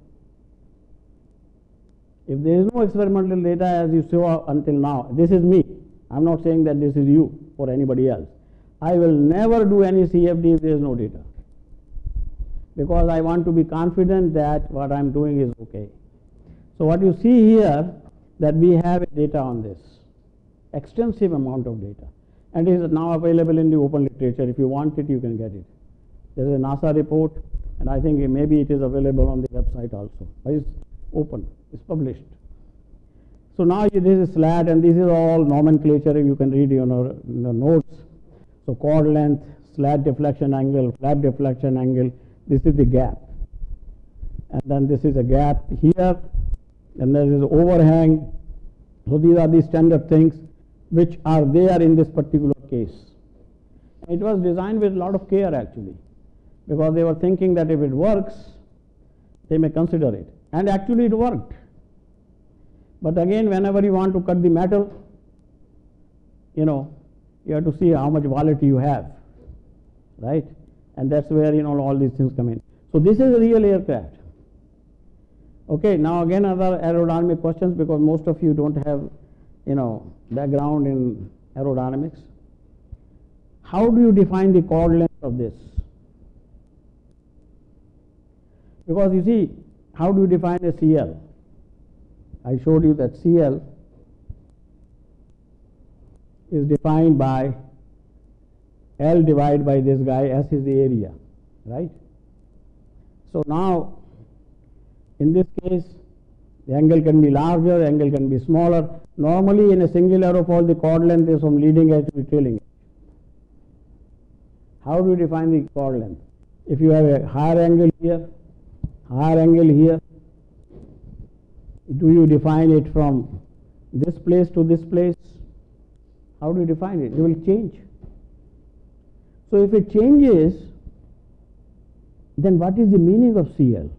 If there is no experimental data, as you saw until now, this is me. I am not saying that this is you or anybody else. I will never do any C F D if there is no data, because I want to be confident that what I am doing is okay. So what you see here, that we have data on this, extensive amount of data, and it is now available in the open literature. If you want it, you can get it. There is a NASA report, and I think maybe it is available on the website also. But it's open, it's published. So now this is slat, and this is all nomenclature. You can read your, your notes. So chord length, slat deflection angle, flap deflection angle. This is the gap, and then this is a gap here, and there is overhang. So these are the standard things which are there in this particular case. It was designed with a lot of care actually, because they were thinking that if it works, they may consider it. And actually it worked. But again, whenever you want to cut the metal, you know, you have to see how much volatility you have, right? And that's where, you know, all these things come in. So this is a real aircraft. Okay, now again other aerodynamic questions, because most of you don't have, you know, background in aerodynamics. How do you define the chord length of this? Because you see, how do you define a C L? I showed you that C L is defined by L divided by this guy, S is the area, right? So now, in this case, the angle can be larger, the angle can be smaller. Normally, in a single aerofoil, the chord length is from leading edge to trailing edge. How do you define the chord length? If you have a higher angle here, higher angle here, do you define it from this place to this place? How do you define it? It will change. So if it changes, then what is the meaning of C L?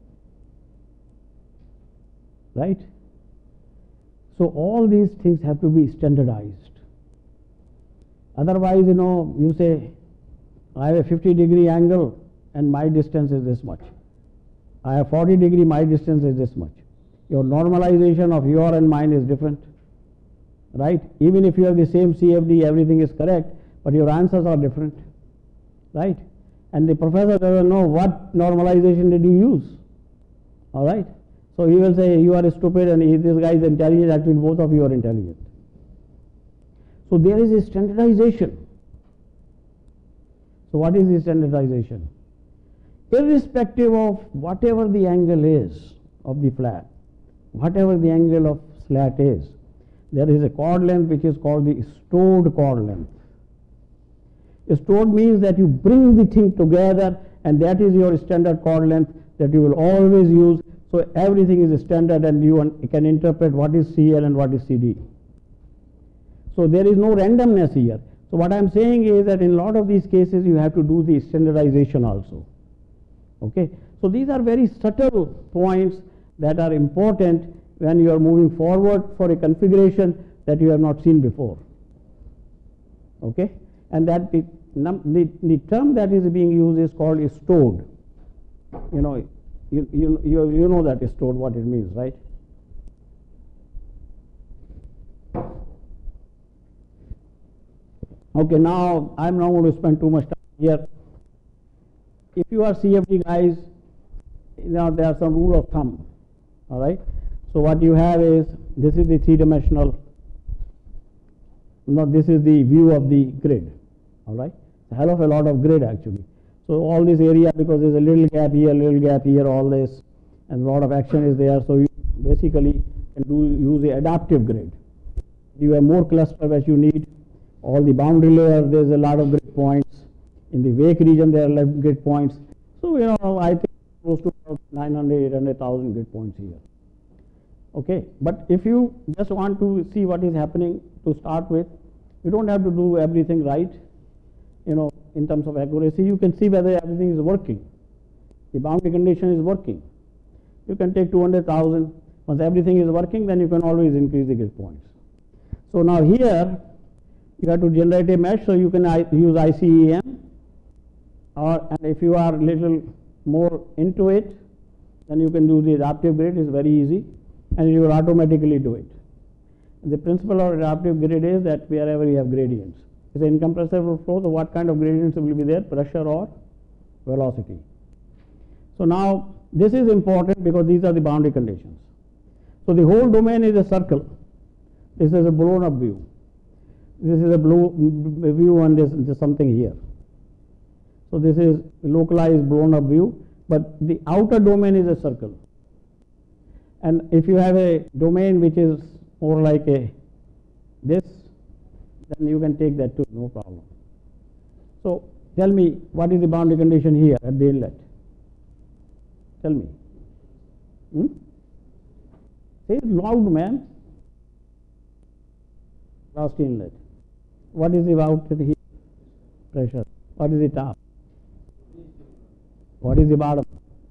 Right? So all these things have to be standardized. Otherwise, you know, you say, I have a fifty degree angle and my distance is this much. I have forty degree, my distance is this much. Your normalization of your and mine is different, right? Even if you have the same C F D, everything is correct, but your answers are different, right? And the professor doesn't know what normalization did you use, all right? So he will say, you are stupid and he, this guy is intelligent. Actually, both of you are intelligent. So there is a standardization. So what is the standardization? Irrespective of whatever the angle is of the flat, whatever the angle of slat is, there is a chord length which is called the stored chord length. Stored means that you bring the thing together, and that is your standard chord length that you will always use. So everything is standard, and you can interpret what is C L and what is C D. So there is no randomness here. So what I am saying is that in a lot of these cases you have to do the standardization also. Okay. So these are very subtle points that are important when you are moving forward for a configuration that you have not seen before. Okay. And that the, the, the term that is being used is called is stored. You know, you, you, you, you know that is stored, what it means, right? Okay, now I am not going to spend too much time here. If you are C F D guys, you know, there are some rule of thumb, all right? So what you have is, this is the three-dimensional, no, this is the view of the grid, all right? A hell of a lot of grid actually. So all this area, because there's a little gap here, little gap here, all this, and a lot of action is there. So you basically can do use the adaptive grid. You have more cluster as you need. All the boundary layer, there's a lot of grid points. In the wake region, there are grid points. So, you know, I think close to about nine hundred, eight hundred thousand grid points here. Okay, but if you just want to see what is happening to start with, you don't have to do everything right, you know, in terms of accuracy. You can see whether everything is working. The boundary condition is working. You can take two hundred thousand. Once everything is working, then you can always increase the grid points. So now here, you have to generate a mesh, so you can use I C E M, or and if you are little more into it, then you can do the adaptive grid. It's very easy, and you will automatically do it. And the principle of adaptive grid is that wherever you have gradients, it's an incompressible flow. So what kind of gradients will be there? Pressure or velocity. So now this is important because these are the boundary conditions. So the whole domain is a circle. This is a blown up view. This is a blue view, and this, this is something here. So this is localized blown up view, but the outer domain is a circle. And if you have a domain which is more like a this, then you can take that too, no problem. So tell me, what is the boundary condition here at the inlet? Tell me. Hmm? Say it loud, man. Last inlet. What is the outlet here? Pressure. What is the top? What is the bottom?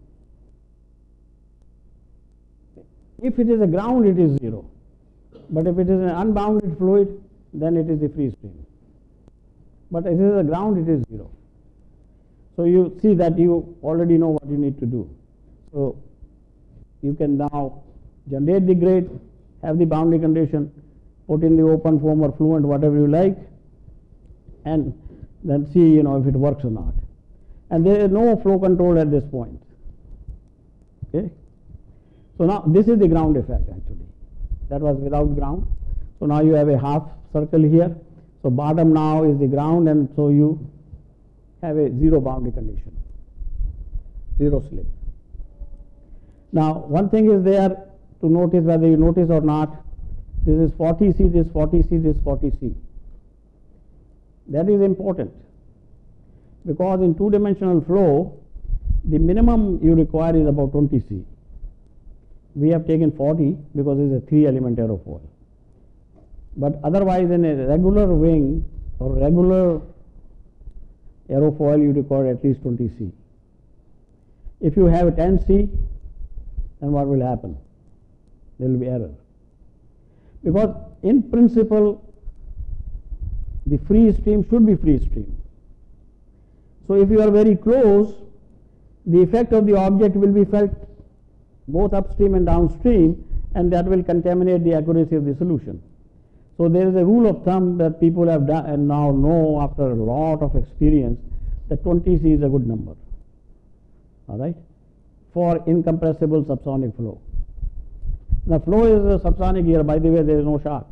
If it is a ground, it is zero. But if it is an unbounded fluid, then it is the free stream. But if it is a ground, it is zero. So you see that you already know what you need to do. So you can now generate the grid, have the boundary condition, put in the open form or fluent, whatever you like, and then see, you know, if it works or not. And there is no flow control at this point. Okay. So now this is the ground effect actually. That was without ground. So now you have a half circle here. So bottom now is the ground, and so you have a zero boundary condition, zero slip. Now one thing is there to notice, whether you notice or not, this is forty C, this forty C, this forty C. That is important, because in two-dimensional flow, the minimum you require is about twenty C. We have taken forty because it is a three-element aerofoil. But otherwise, in a regular wing or regular aerofoil, you require at least twenty C. If you have ten C, then what will happen? There will be error. Because in principle, the free stream should be free stream. So if you are very close, the effect of the object will be felt both upstream and downstream, and that will contaminate the accuracy of the solution. So there is a rule of thumb that people have done and now know after a lot of experience that twenty C is a good number, all right, for incompressible subsonic flow. The flow is a subsonic here. By the way, there is no shock.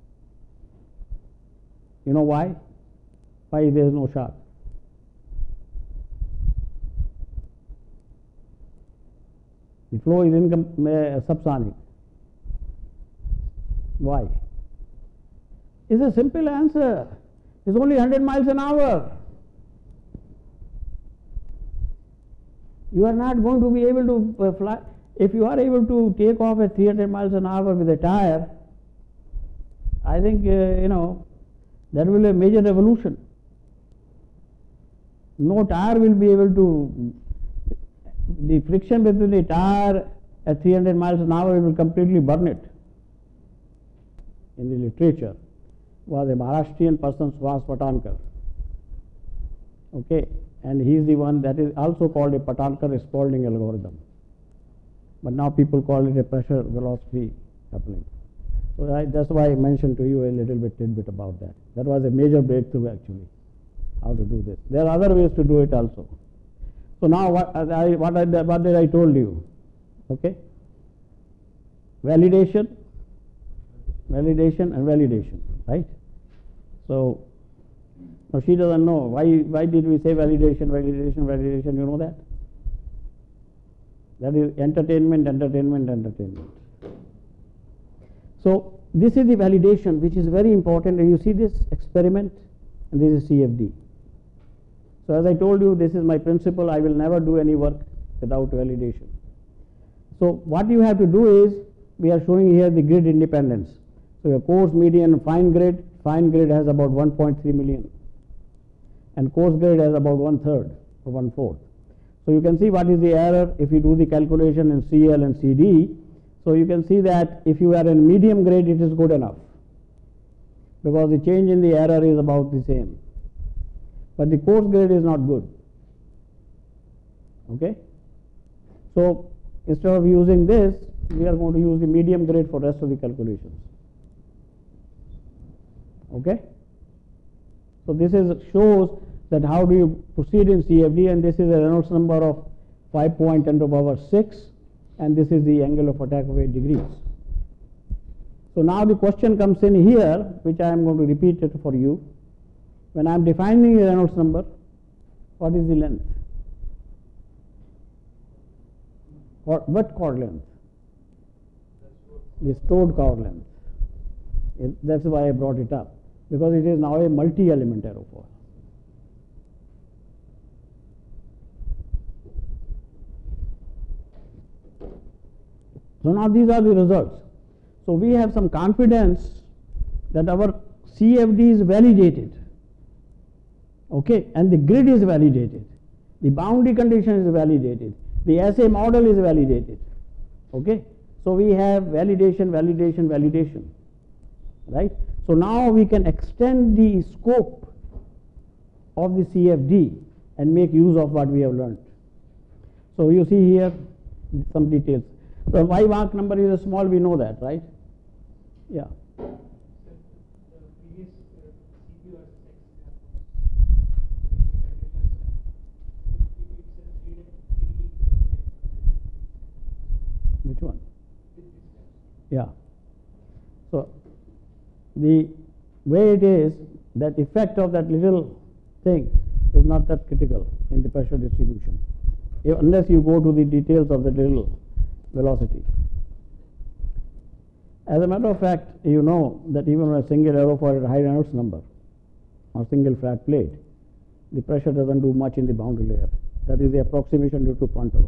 You know why? Why there is no shock? The flow is incom uh, subsonic. Why? It's a simple answer. It's only one hundred miles an hour. You are not going to be able to uh, fly. If you are able to take off at three hundred miles an hour with a tire, I think, uh, you know, that will be a major revolution. No tire will be able to, the friction between the tire at three hundred miles an hour will completely burn it. In the literature was a Maharashtrian person, Subhas Patankar. Okay, and he is the one that is also called a Patankar-Spaulding algorithm. But now people call it a pressure velocity coupling. So I, that's why I mentioned to you a little bit tidbit about that. That was a major breakthrough actually, how to do this. There are other ways to do it also. So now what I, what, I, what did I told you? Okay, validation, validation and validation, right? So now she doesn't know why. Why did we say validation, validation, validation? You know that? That is entertainment, entertainment, entertainment. So this is the validation, which is very important. And you see this experiment, and this is C F D. So as I told you, this is my principle. I will never do any work without validation. So what you have to do is, we are showing here the grid independence. So your coarse, median, fine grid. Fine grid has about one point three million, and coarse grid has about one third or one fourth. So you can see what is the error if you do the calculation in C L and C D. So you can see that if you are in medium grade, it is good enough, because the change in the error is about the same. But the coarse grade is not good. Okay. So instead of using this, we are going to use the medium grade for rest of the calculations. Okay. So this is shows that how do you proceed in C F D, and this is a Reynolds number of five point ten to the power six, and this is the angle of attack of eight degrees. So now the question comes in here, which I am going to repeat it for you. When I am defining the Reynolds number, what is the length? What, what chord length? The stored chord length. It, that's why I brought it up, because it is now a multi-element aerofoil. So now these are the results. So we have some confidence that our C F D is validated, okay, and the grid is validated, the boundary condition is validated, the assay model is validated, okay. So we have validation, validation, validation, right. So now we can extend the scope of the C F D and make use of what we have learned. So you see here some details. So Y Mach number is small, we know that, right? Yeah. Since Yeah. So the way it is, that effect of that little thing is not that critical in the pressure distribution, if, unless you go to the details of the little velocity. As a matter of fact, you know that even on a single aerofoil at high Reynolds number or single flat plate, the pressure doesn't do much in the boundary layer. That is the approximation due to Prandtl.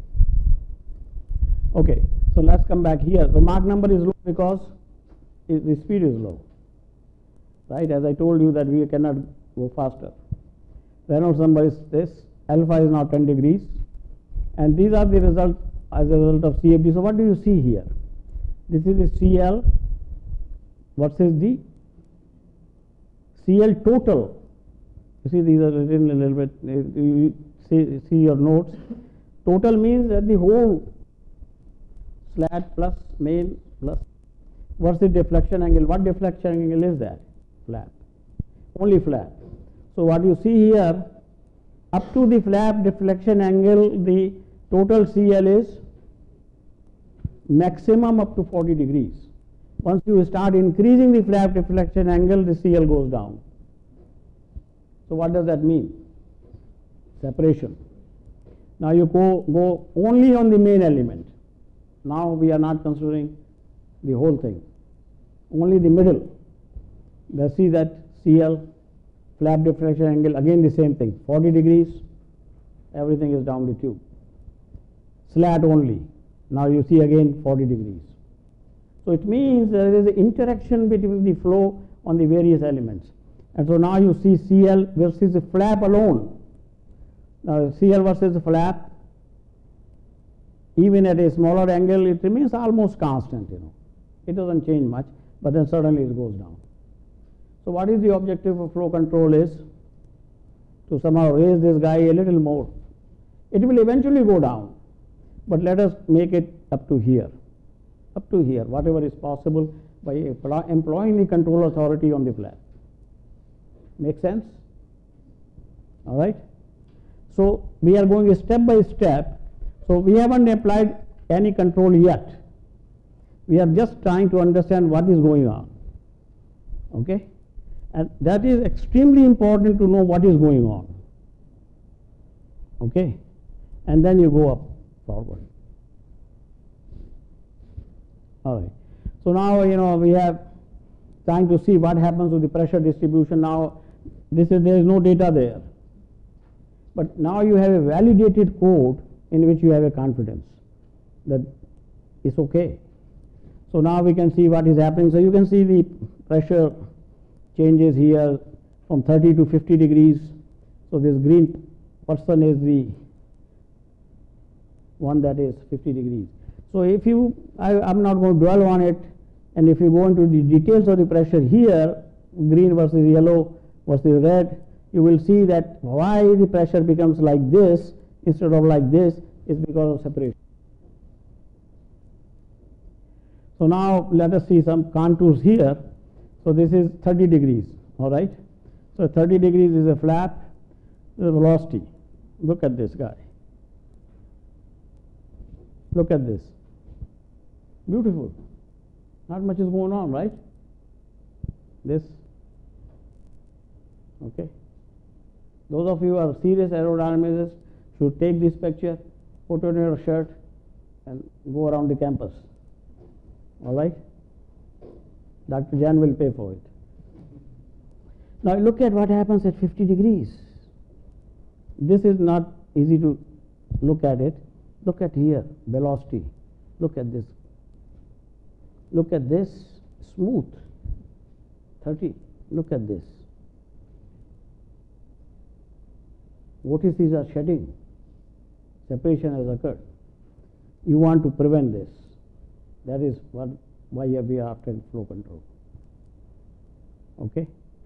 Okay, so let's come back here. The Mach number is low because the speed is low, right? As I told you that we cannot go faster. Reynolds number is this, alpha is now ten degrees, and these are the result as a result of C F D. So what do you see here? This is the C L versus the C L total. You see, these are written a little bit, you see, see your notes. Total means that the whole slat plus main plus versus deflection angle. What deflection angle is that? Flap. Only flap. So what you see here, up to the flap deflection angle, the total C L is maximum up to forty degrees. Once you start increasing the flap deflection angle, the C L goes down. So what does that mean? Separation. Now you go, go only on the main element. Now we are not considering the whole thing, only the middle. Let's see that C L, flap deflection angle, again the same thing, forty degrees, everything is down the tube. Slat only, now you see again forty degrees. So it means there is an interaction between the flow on the various elements. And so now you see C L versus the flap alone. Now C L versus the flap, even at a smaller angle, it remains almost constant, you know. It doesn't change much, but then suddenly it goes down. So what is the objective of flow control is to somehow raise this guy a little more. It will eventually go down, but let us make it up to here, up to here, whatever is possible by employing the control authority on the flap. Make sense? All right. So we are going step by step. So we haven't applied any control yet. We are just trying to understand what is going on. Okay? And that is extremely important to know what is going on. Okay? And then you go up forward. All right. So now, you know, we have trying to see what happens to the pressure distribution. Now, this is, there is no data there. But now you have a validated code in which you have a confidence that it's okay. So now we can see what is happening. So you can see the pressure changes here from thirty to fifty degrees. So this green person is the one that is fifty degrees. So if you, I am not going to dwell on it, and if you go into the details of the pressure here, green versus yellow versus red, you will see that why the pressure becomes like this instead of like this is because of separation. So now let us see some contours here. So this is thirty degrees, all right. So thirty degrees is a flap, the velocity. Look at this guy. Look at this. Beautiful. Not much is going on, right? This. Okay. Those of you who are serious aerodynamicists should take this picture, put on your shirt, and go around the campus. All right? Doctor Jan will pay for it. Now look at what happens at fifty degrees. This is not easy to look at it. Look at here, velocity. Look at this. Look at this, smooth. thirty. Look at this. Vortices are shedding. Separation has occurred. You want to prevent this. That is what, why we are after flow control. Okay?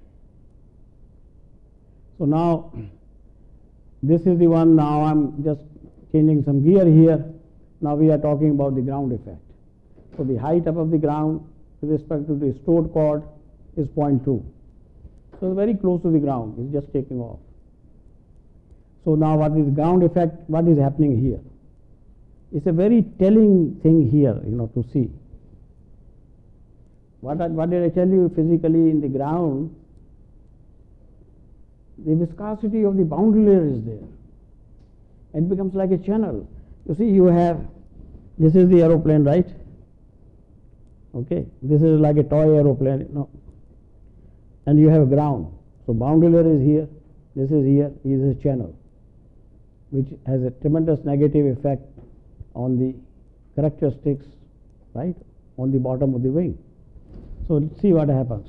So now, this is the one. Now I am just changing some gear here. Now we are talking about the ground effect. So the height above the ground with respect to the stored chord is zero point two. So it's very close to the ground. It's just taking off. So now what is ground effect? What is happening here? It's a very telling thing here, you know, to see. What, I, what did I tell you physically in the ground? The viscosity of the boundary layer is there. It becomes like a channel. You see, you have, this is the aeroplane, right? Okay, this is like a toy aeroplane, no. And you have ground. So boundary layer is here, this is here, this is a channel, which has a tremendous negative effect on the characteristics, right, on the bottom of the wing. So let's see what happens.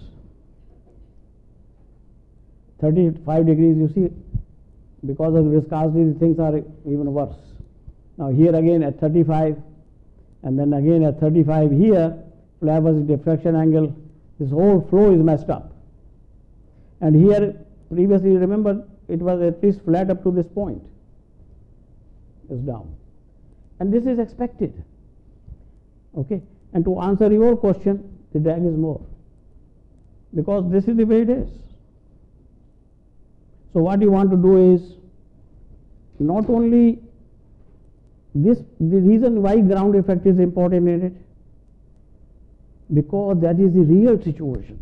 thirty-five degrees, you see, because of the viscosity, the things are even worse. Now here again at thirty-five, and then again at thirty-five here, flappers diffraction angle, this whole flow is messed up. And here previously, remember, it was at least flat up to this point. It's down. And this is expected. Okay. And to answer your question, the drag is more, because this is the way it is. So what you want to do is not only this, the reason why ground effect is important in it, because that is the real situation.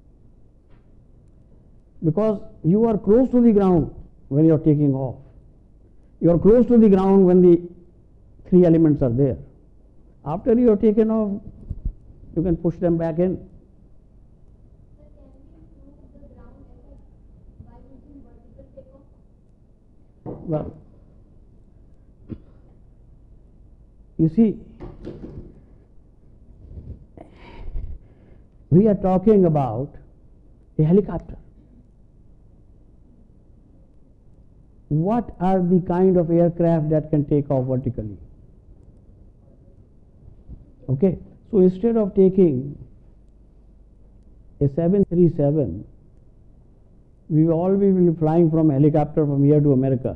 Because you are close to the ground when you are taking off. You are close to the ground when the three elements are there. After you are taken off, you can push them back in. Sir, can we improve the ground effect by using vertical takeoff? Well, you see, we are talking about a helicopter. What are the kind of aircraft that can take off vertically? Okay, so instead of taking a seven thirty-seven, we will all be flying from a helicopter from here to America,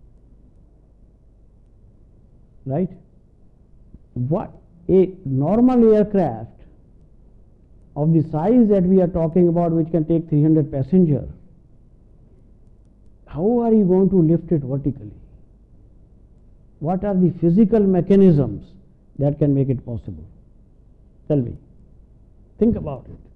right? What a normal aircraft of the size that we are talking about, which can take three hundred passengers, how are you going to lift it vertically? What are the physical mechanisms that can make it possible? Tell me. Think about it.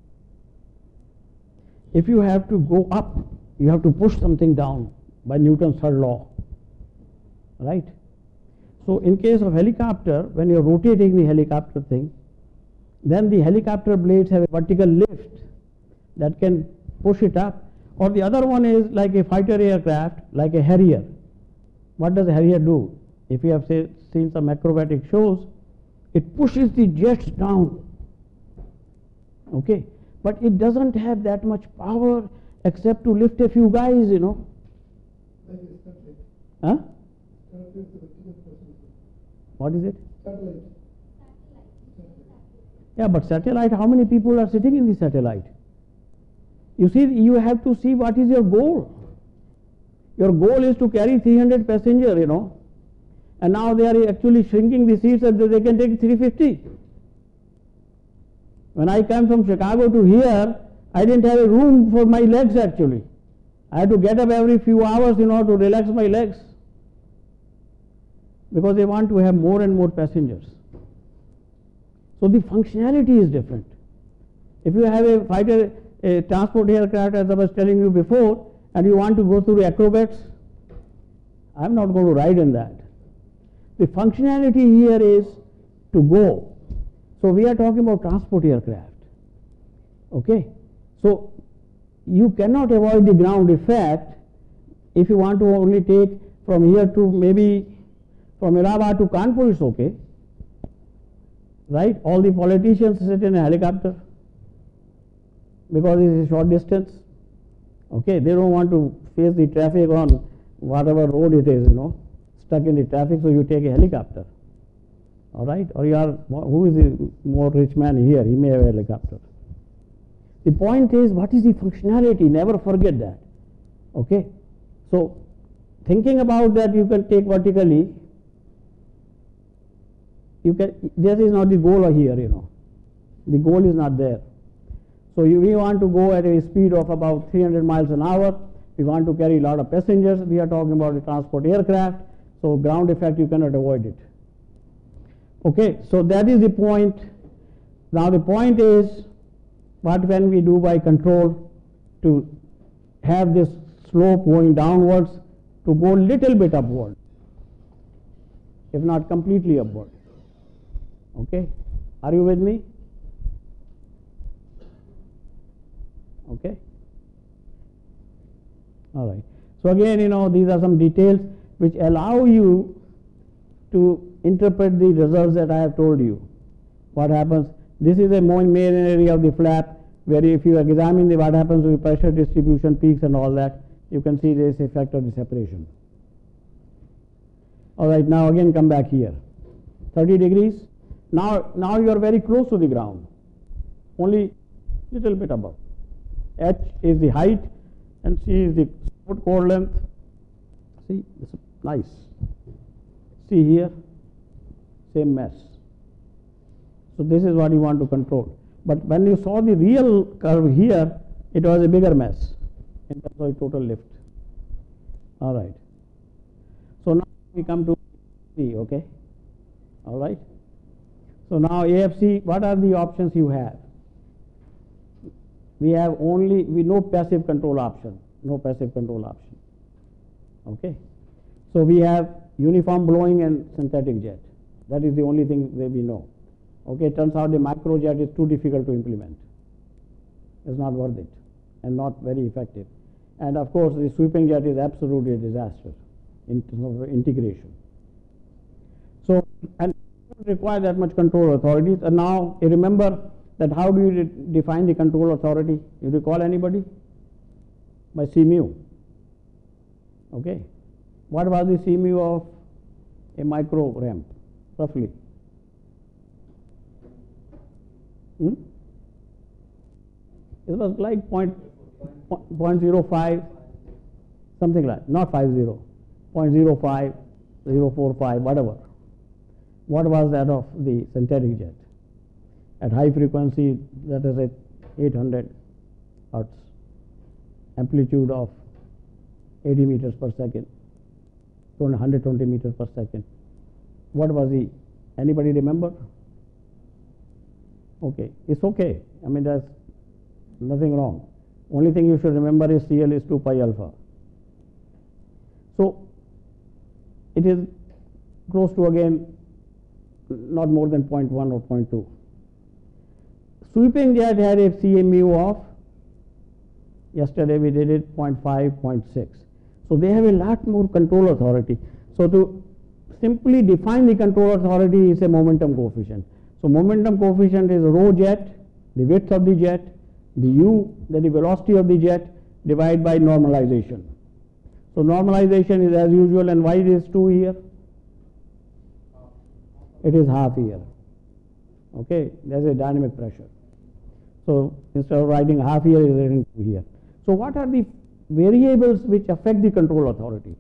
If you have to go up, you have to push something down by Newton's third law, right? So in case of helicopter, when you are rotating the helicopter thing, then the helicopter blades have a vertical lift that can push it up. Or the other one is like a fighter aircraft, like a Harrier. What does a Harrier do? If you have say, seen some acrobatic shows, it pushes the jets down. Okay, but it doesn't have that much power except to lift a few guys, you know. Huh? What is it? Satellite. Yeah, but satellite, how many people are sitting in the satellite? You see, you have to see what is your goal. Your goal is to carry three hundred passengers, you know, and now they are actually shrinking the seats so that they can take three fifty. When I came from Chicago to here, I didn't have a room for my legs actually. I had to get up every few hours in order to relax my legs, because they want to have more and more passengers. So the functionality is different. If you have a fighter, a transport aircraft, as I was telling you before, and you want to go through the acrobats, I am not going to ride in that. The functionality here is to go. So we are talking about transport aircraft. Okay, so you cannot avoid the ground effect if you want to only take from here to maybe from Allahabad to Kanpur, it's okay, right? All the politicians sit in a helicopter because it's a short distance. Okay, they don't want to face the traffic on whatever road it is, you know, stuck in the traffic, so you take a helicopter. All right, or you are, who is the more rich man here? He may have a helicopter. The point is, what is the functionality? Never forget that. Okay, so thinking about that, you can take vertically. You can. This is not the goal here, you know. The goal is not there. So you, we want to go at a speed of about three hundred miles an hour. We want to carry a lot of passengers. We are talking about a transport aircraft. So ground effect, you cannot avoid it. Okay, so that is the point. Now the point is, what can we do by control to have this slope going downwards to go little bit upward, if not completely upward. Okay, are you with me? Okay. All right. So again, you know, these are some details which allow you to interpret the results that I have told you. What happens? This is a main area of the flap, where if you examine the what happens with pressure distribution, peaks and all that, you can see this effect of the separation. All right, now again come back here. thirty degrees. Now, now you are very close to the ground, only little bit above. H is the height and C is the support core length. See, this is nice. See here, same mess. So this is what you want to control. But when you saw the real curve here, it was a bigger mess in terms of total lift. All right. So now we come to C, okay? All right. So now A F C, what are the options you have? We have only, we no passive control option, no passive control option. Okay. So we have uniform blowing and synthetic jet. That is the only thing that we know. Okay, it turns out the macro jet is too difficult to implement. It's not worth it and not very effective. And of course, the sweeping jet is absolutely a disaster in terms of integration. So, and it doesn't require that much control authorities. And now, you remember that how do you define the control authority? You recall anybody? By C mu. Okay. What was the C mu of a micro ramp, roughly? Hmm? It was like point, point zero five, something like, not five zero, point zero five, zero four five, whatever. What was that of the synthetic jet? At high frequency, that is at eight hundred hertz, amplitude of eighty meters per second, one hundred twenty meters per second. What was the, anybody remember? Okay, it's okay. I mean, there's nothing wrong. Only thing you should remember is C L is two pi alpha. So, it is close to again not more than zero point one or zero point two. Sweeping jet had a C M U of, yesterday we did it, zero point five, zero point six. So, they have a lot more control authority. So, to simply define the control authority is a momentum coefficient. So, momentum coefficient is rho jet, the width of the jet, the u, that is velocity of the jet, divided by normalization. So, normalization is as usual, and why it is two here? It is half here. Okay, there is a dynamic pressure. So, instead of writing half here, it is written two here. So, what are the variables which affect the control authority?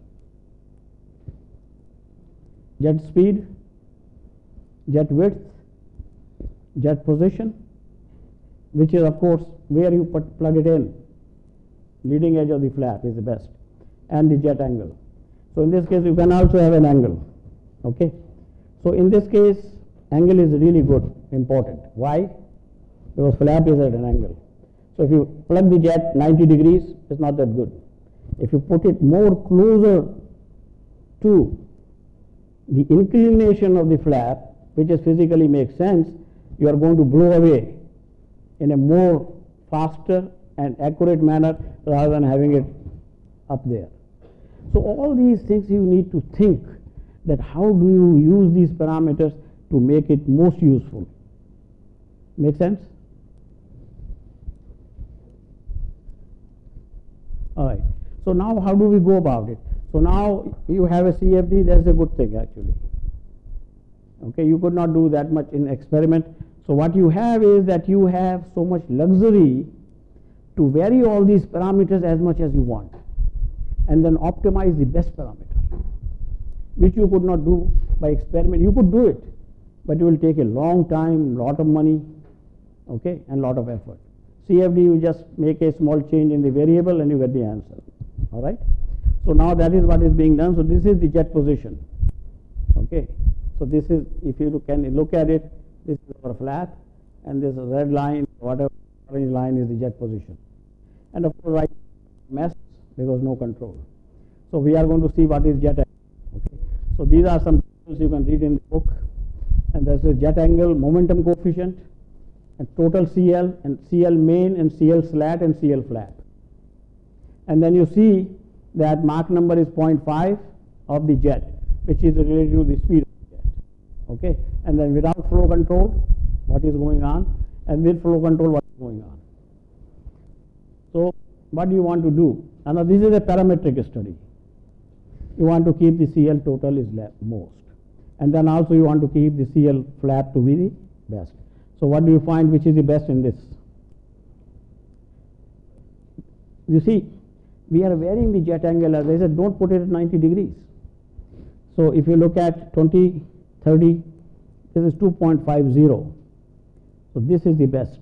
Jet speed, jet width, jet position, which is of course where you put, plug it in. Leading edge of the flap is the best, and the jet angle. So, in this case, you can also have an angle. Okay. So, in this case, angle is really good, important. Why? Because flap is at an angle. So, if you plug the jet ninety degrees, it's not that good. If you put it more closer to the inclination of the flap, which is physically makes sense, you are going to blow away in a more faster and accurate manner rather than having it up there. So, all these things you need to think that how do you use these parameters to make it most useful. Make sense? All right. So, now how do we go about it? So, now you have a C F D, that is a good thing actually. Okay, you could not do that much in experiment. So, what you have is that you have so much luxury to vary all these parameters as much as you want and then optimize the best parameter, which you could not do by experiment. You could do it, but it will take a long time, lot of money, okay, and lot of effort. C F D, you just make a small change in the variable and you get the answer. All right. So, now that is what is being done. So, this is the jet position. Okay. So, this is, if you look, can look at it, this is our flap, and this red line, whatever orange line is the jet position. And of course, right mess, there was no control. So we are going to see what is jet angle. Okay. So these are some tables you can read in the book. And there's a jet angle, momentum coefficient, and total C L, and C L main, and C L slat, and C L flap. And then you see that Mach number is zero point five of the jet, which is related to the speed of the jet. Okay. And then without flow control, what is going on, and with flow control, what is going on. So what do you want to do? And now this is a parametric study. You want to keep the C L total is most. And then also you want to keep the C L flap to be the best. So what do you find which is the best in this? You see, we are varying the jet angle. As I said, don't put it at ninety degrees. So if you look at twenty, thirty, this is two point five zero. So this is the best.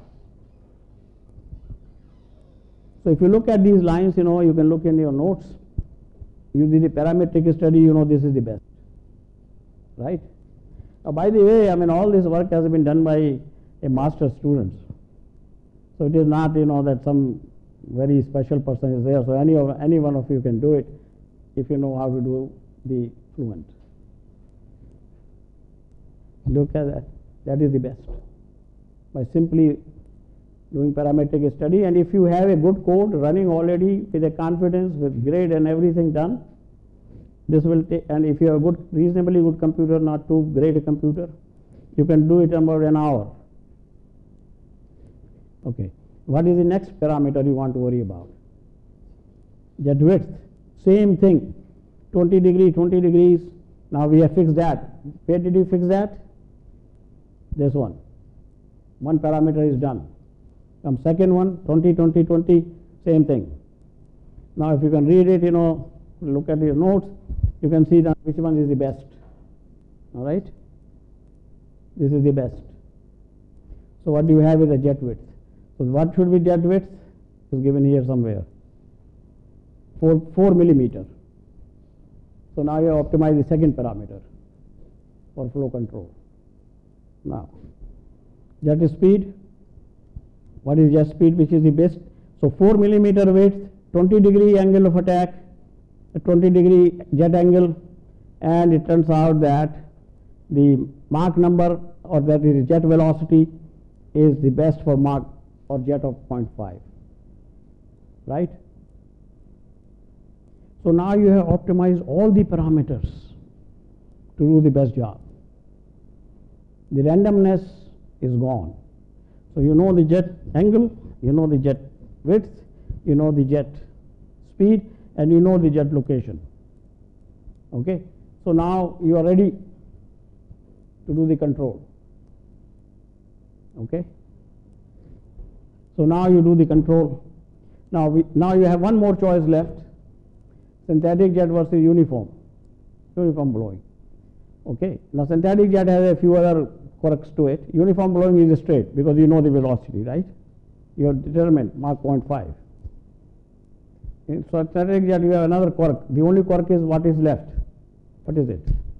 So if you look at these lines, you know, you can look in your notes. You did the parametric study, you know this is the best. Right? Now, by the way, I mean, all this work has been done by a master student. So it is not, you know, that some very special person is there. So any of any one of you can do it if you know how to do the fluent. Look at that. That is the best. By simply doing parametric study, and if you have a good code running already with a confidence, with grade and everything done, this will take, and if you have a good, reasonably good computer, not too great a computer, you can do it in about an hour. Okay. What is the next parameter you want to worry about? Jet width. Same thing. twenty degree, twenty degrees. Now we have fixed that. Where did you fix that? This one. One parameter is done. Come second one, twenty, twenty, twenty, same thing. Now if you can read it, you know, look at your notes, you can see that which one is the best. All right? This is the best. So what do you have is a jet width. So what should be jet width? Is given here somewhere. Four, four millimeter. So now you have optimized the second parameter for flow control. Now, jet speed. What is jet speed, which is the best? So four millimeter width, twenty degree angle of attack, a twenty degree jet angle, and it turns out that the Mach number, or that is jet velocity, is the best for Mach or jet of zero point five. Right? So now you have optimized all the parameters to do the best job. The randomness is gone. So you know the jet angle, you know the jet width, you know the jet speed, and you know the jet location. Okay? So now you are ready to do the control. Okay? So now you do the control. Now we now you have one more choice left: synthetic jet versus uniform, uniform blowing. Okay? Now synthetic jet has a few other quirks to it. Uniform blowing is straight because you know the velocity, right? You have determined Mach zero point five. In synthetic jet, you have another quirk. The only quirk is what is left. What is it?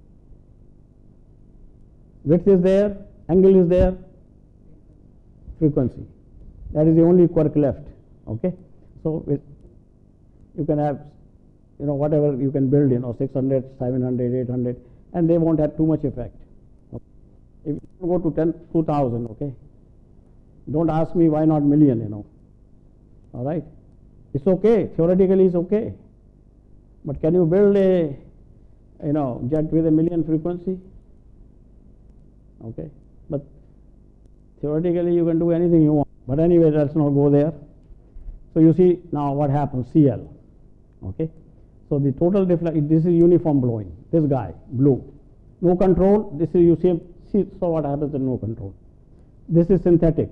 Width is there, angle is there, frequency. That is the only quirk left. Okay? So it, you can have, you know, whatever you can build, you know, six hundred, seven hundred, eight hundred, and they won't have too much effect. If you go to ten, two thousand, okay, don't ask me why not million, you know, all right. It's okay, theoretically it's okay, but can you build a, you know, jet with a million frequency? Okay, but theoretically you can do anything you want, but anyway, let's not go there. So you see now what happens, C L, okay. So the total deflection, this is uniform blowing, this guy, blue, no control, this is, you see, see, so what happens in no control. This is synthetic.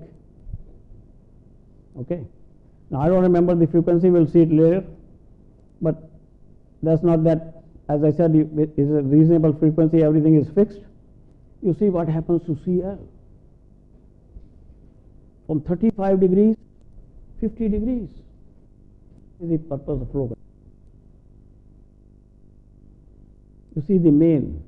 Okay. Now I don't remember the frequency, we'll see it later, but that's not that, as I said, it is a reasonable frequency, everything is fixed. You see what happens to C L. From thirty-five degrees, fifty degrees is the purpose of flow control. You see the main.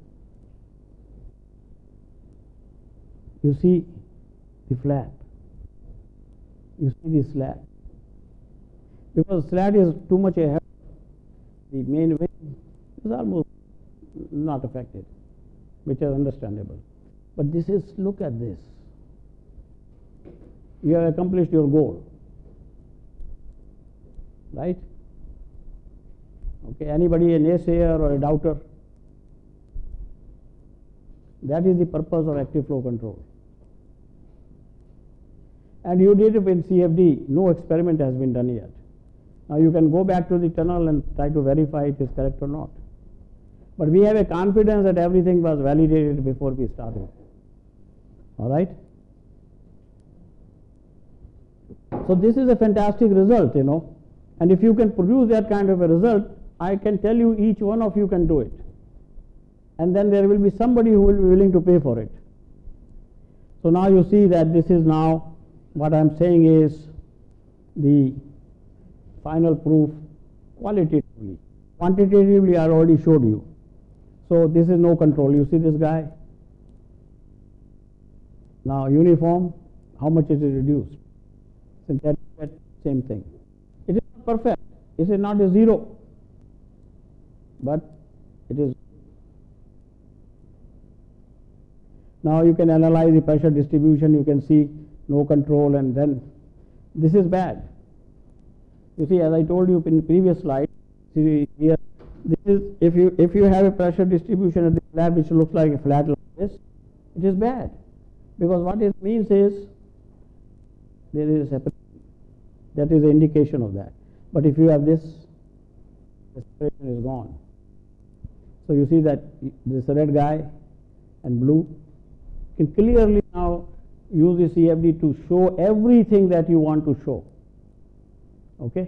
You see the flap. You see this slat. Because slat is too much ahead, the main wing is almost not affected, which is understandable. But this is, look at this. You have accomplished your goal, right? Okay, anybody a naysayer or a doubter? That is the purpose of active flow control. And you did it in C F D, no experiment has been done yet. Now you can go back to the tunnel and try to verify it is correct or not. But we have a confidence that everything was validated before we started. All right? So this is a fantastic result, you know. And if you can produce that kind of a result, I can tell you each one of you can do it. And then there will be somebody who will be willing to pay for it. So now you see that this is now, what I am saying is the final proof qualitatively. Quantitatively I already showed you. So this is no control. You see this guy? Now uniform, how much is it reduced? Synthetic, same thing. It is not perfect. It is not a zero. But it is. Now you can analyze the pressure distribution. You can see no control, and then this is bad. You see, as I told you in the previous slide, see here, this is if you if you have a pressure distribution at the flat which looks like a flat like this, it is bad, because what it means is there is a separation. That is the indication of that. But if you have this, the separation is gone. So you see that this red guy and blue can clearly now use the C F D to show everything that you want to show. Okay.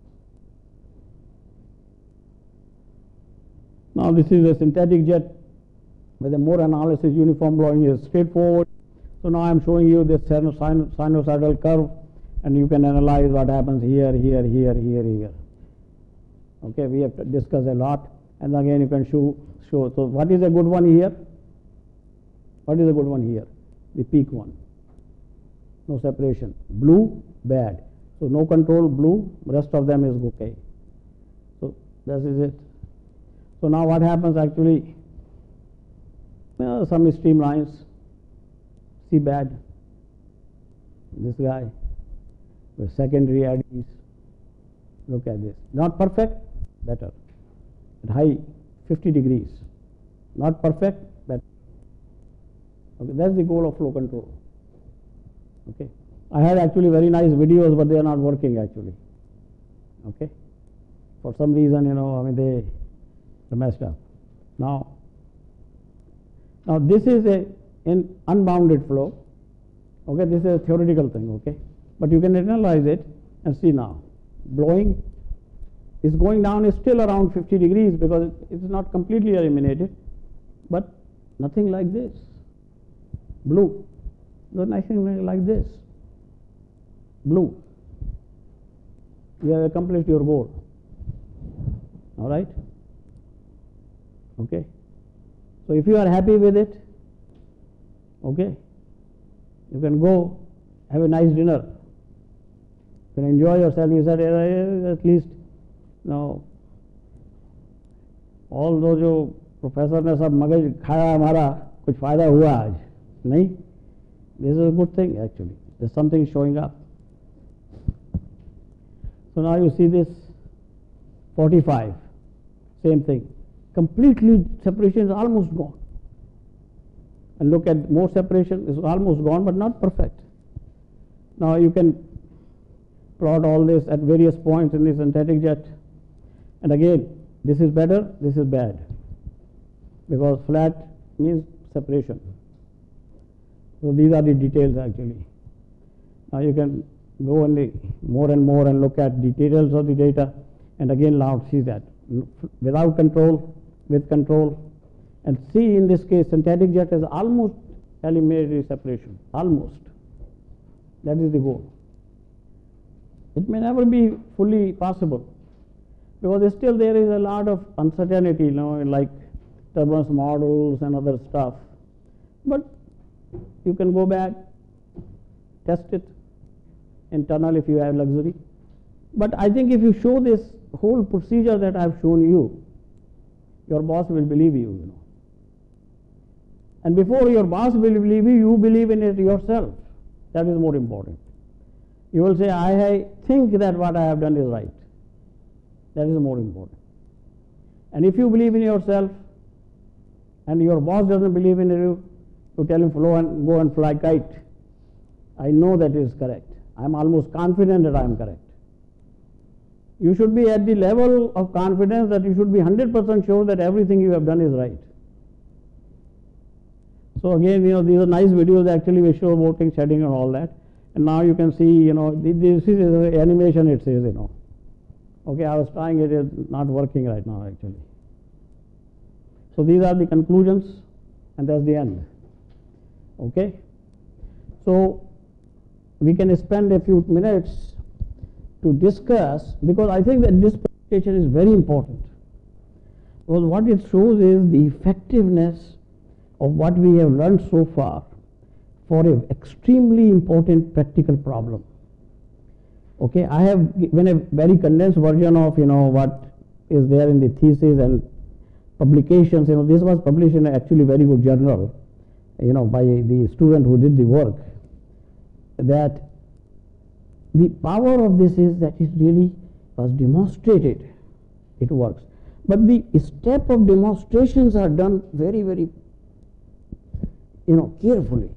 Now this is a synthetic jet with a more analysis. Uniform blowing is straightforward. So now I am showing you this sinusoidal curve, and you can analyze what happens here, here, here, here, here. Okay, we have to discuss a lot, and again you can show show. So what is a good one here? What is a good one here? The peak one. No separation. Blue, bad. So no control, blue, rest of them is okay. So this is it. So now what happens actually? Well, some streamlines. See bad. This guy with secondary eddies. Look at this. Not perfect, better. At high, fifty degrees. Not perfect, better. Okay, that's the goal of flow control. Okay. I had actually very nice videos, but they are not working actually. Okay. For some reason, you know, I mean, they are messed up. Now, now this is a an unbounded flow. Okay, this is a theoretical thing. Okay, but you can analyze it and see now. Blowing is going down is still around fifty degrees because it is not completely eliminated, but nothing like this. Blue, there's nothing like this. Blue, you have accomplished your goal. All right. Okay. So if you are happy with it, okay, you can go have a nice dinner. You can enjoy yourself. You said at least, you know, all those जो professor ने सब मगज खाया हमारा कुछ फायदा हुआ आज नहीं. This is a good thing actually. There's something showing up. So now you see this forty-five, same thing. Completely separation is almost gone. And look at more separation is almost gone, but not perfect. Now you can plot all this at various points in the synthetic jet. And again, this is better, this is bad. Because flat means separation. So these are the details actually. Now you can go on the more and more and look at details of the data, and again now see that without control, with control, and see in this case synthetic jet has almost eliminated separation, almost. That is the goal. It may never be fully possible because still there is a lot of uncertainty, you know, like turbulence models and other stuff. But you can go back, test it, in tunnel if you have luxury. But I think if you show this whole procedure that I have shown you, your boss will believe you, you know. And before your boss will believe you, you believe in it yourself. That is more important. You will say, I think that what I have done is right. That is more important. And if you believe in yourself and your boss doesn't believe in you, you tell him, Flow and go and fly kite. I know that is correct. I am almost confident that I am correct. You should be at the level of confidence that you should be one hundred percent sure that everything you have done is right. So again, you know, these are nice videos. Actually, we show voting, shedding and all that. And now you can see, you know, this is the animation it says, you know. Okay, I was trying it, is not working right now actually. So these are the conclusions and that's the end. Okay. So we can spend a few minutes to discuss, because I think that this presentation is very important. Because what it shows is the effectiveness of what we have learned so far for an extremely important practical problem. Okay, I have given a very condensed version of, you know, what is there in the thesis and publications. You know, this was published in a actually very good journal, you know, by the student who did the work. That the power of this is that it really was demonstrated. It works. But the step of demonstrations are done very, very, you know, carefully.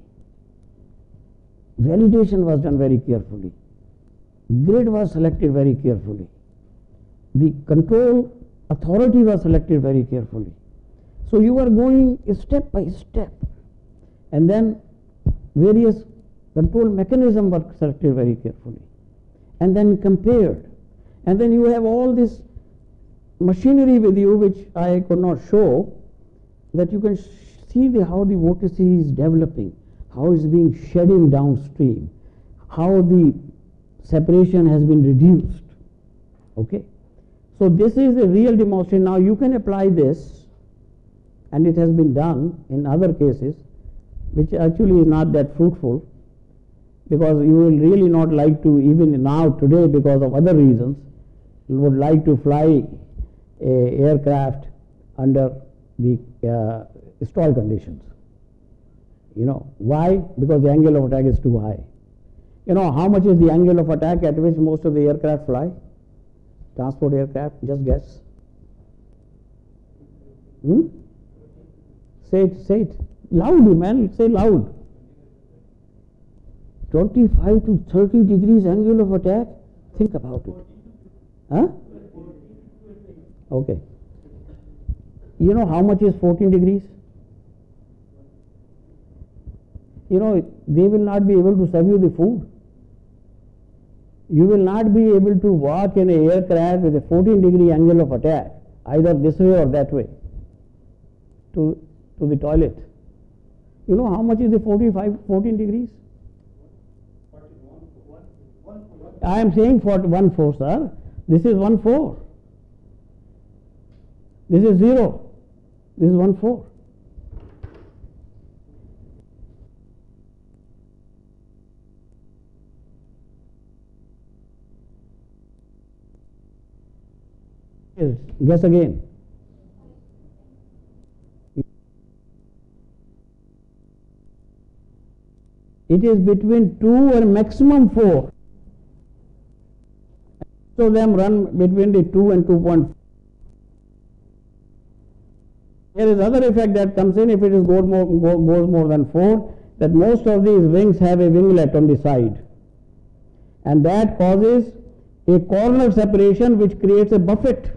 Validation was done very carefully. Grid was selected very carefully. The control authority was selected very carefully. So you are going step by step, and then various control mechanisms were selected very carefully, and then compared, and then you have all this machinery with you which I could not show, that you can see the, how the vortice is developing, how it's being shedding downstream, how the separation has been reduced. Okay, so this is a real demonstration. Now you can apply this, and it has been done in other cases, which actually is not that fruitful, because you will really not like to, even now today because of other reasons, you would like to fly a aircraft under the uh, stall conditions. You know why? Because the angle of attack is too high. You know how much is the angle of attack at which most of the aircraft fly? Transport aircraft, just guess. Hmm? Say it, say it loudly, man. Say loud. twenty-five to thirty degrees angle of attack. Think about it. Huh? Okay. You know how much is fourteen degrees? You know, they will not be able to serve you the food. You will not be able to walk in an aircraft with a fourteen degree angle of attack, either this way or that way, to, to the toilet. You know how much is the forty-five, fourteen degrees? I am saying for one four, sir. This is one four. This is zero. This is one four. Yes. Guess again. It is between two and maximum four. So them run between the two and two point four. There is other effect that comes in if it is goes more, go, goes more than four, that most of these wings have a winglet on the side, and that causes a corner separation which creates a buffet.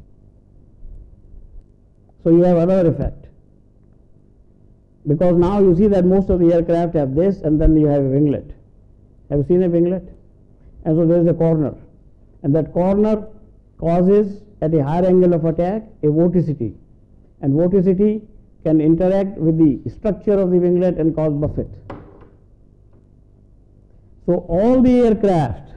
So you have another effect, because now you see that most of the aircraft have this, and then you have a winglet. Have you seen a winglet? And so there is a corner, and that corner causes at a higher angle of attack a vorticity, and vorticity can interact with the structure of the winglet and cause buffet. So all the aircraft,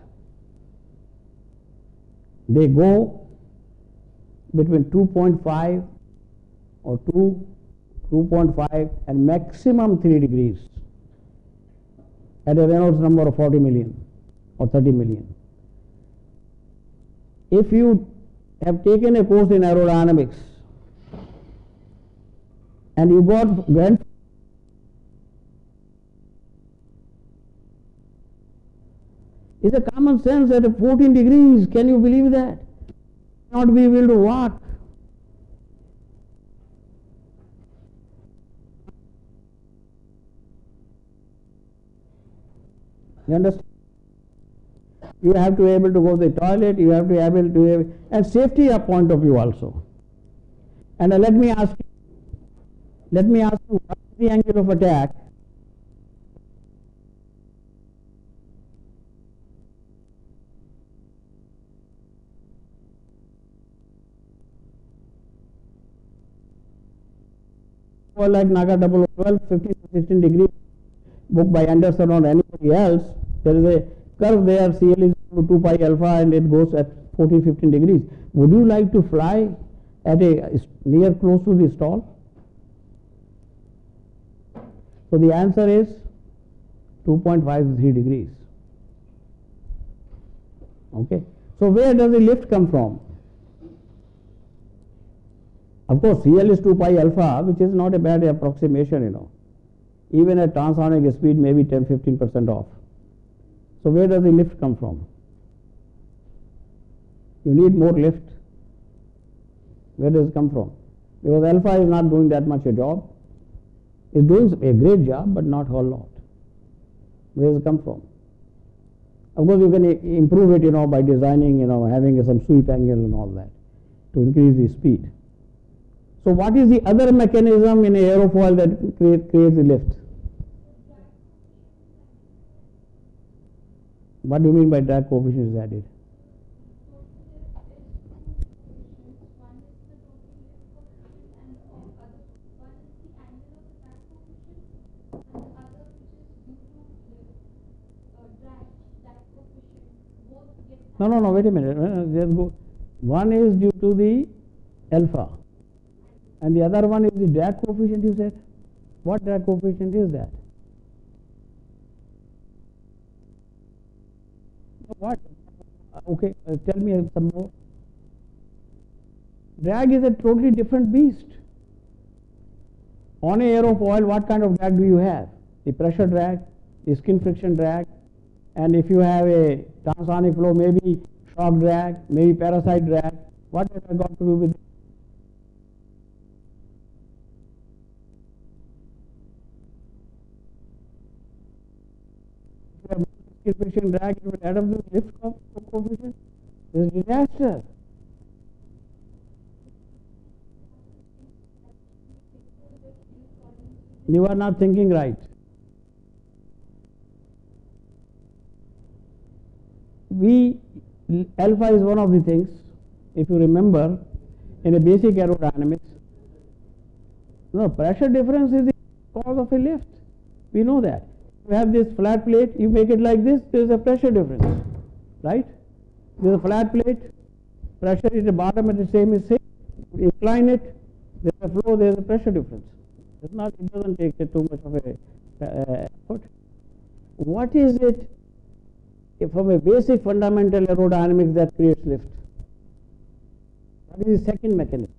they go between two point five or two, two point five and maximum three degrees at a Reynolds number of forty million. or thirty million. If you have taken a course in aerodynamics and you got grand, it's a common sense that at fourteen degrees, can you believe that? Not be able to walk. You understand? You have to be able to go to the toilet, you have to be able to have, and safety a point of view also. And uh, let me ask you, let me ask you, what is the angle of attack? Well, like Naga double twelve, fifteen, sixteen degrees, book by Anderson or anybody else, there is a curve there, C L is two pi alpha and it goes at fourteen, fifteen degrees. Would you like to fly at a near close to the stall? So the answer is two point five three degrees. Okay. So where does the lift come from? Of course, C L is two pi alpha, which is not a bad approximation, you know. Even at transonic speed, maybe ten to fifteen percent off. So where does the lift come from? You need more lift. Where does it come from? Because alpha is not doing that much a job. It's doing a great job, but not a whole lot. Where does it come from? Of course, you can improve it, you know, by designing, you know, having some sweep angle and all that to increase the speed. So what is the other mechanism in an aerofoil that create, creates the lift? What do you mean by drag coefficient is added? No, no, no, wait a minute. Let's go. One is due to the alpha, and the other one is the drag coefficient, you said. What drag coefficient is that? What? Okay, uh, tell me some more. Drag is a totally different beast. On a aerofoil, what kind of drag do you have? The pressure drag, the skin friction drag, and if you have a transonic flow, maybe shock drag, maybe parasite drag. What has that got to do with it? If you have skin friction drag, it will add up the lift coefficient. This is a disaster. You are not thinking right. We, alpha is one of the things, if you remember, in a basic aerodynamics, no, pressure difference is the cause of a lift. We know that. You have this flat plate, you make it like this, there is a pressure difference, right? There is a flat plate, pressure at the bottom at the same is same. You incline it, there is a flow, there is a pressure difference. It's not, it doesn't take too much of a uh, effort. What is it from a basic fundamental aerodynamics that creates lift? What is the second mechanism?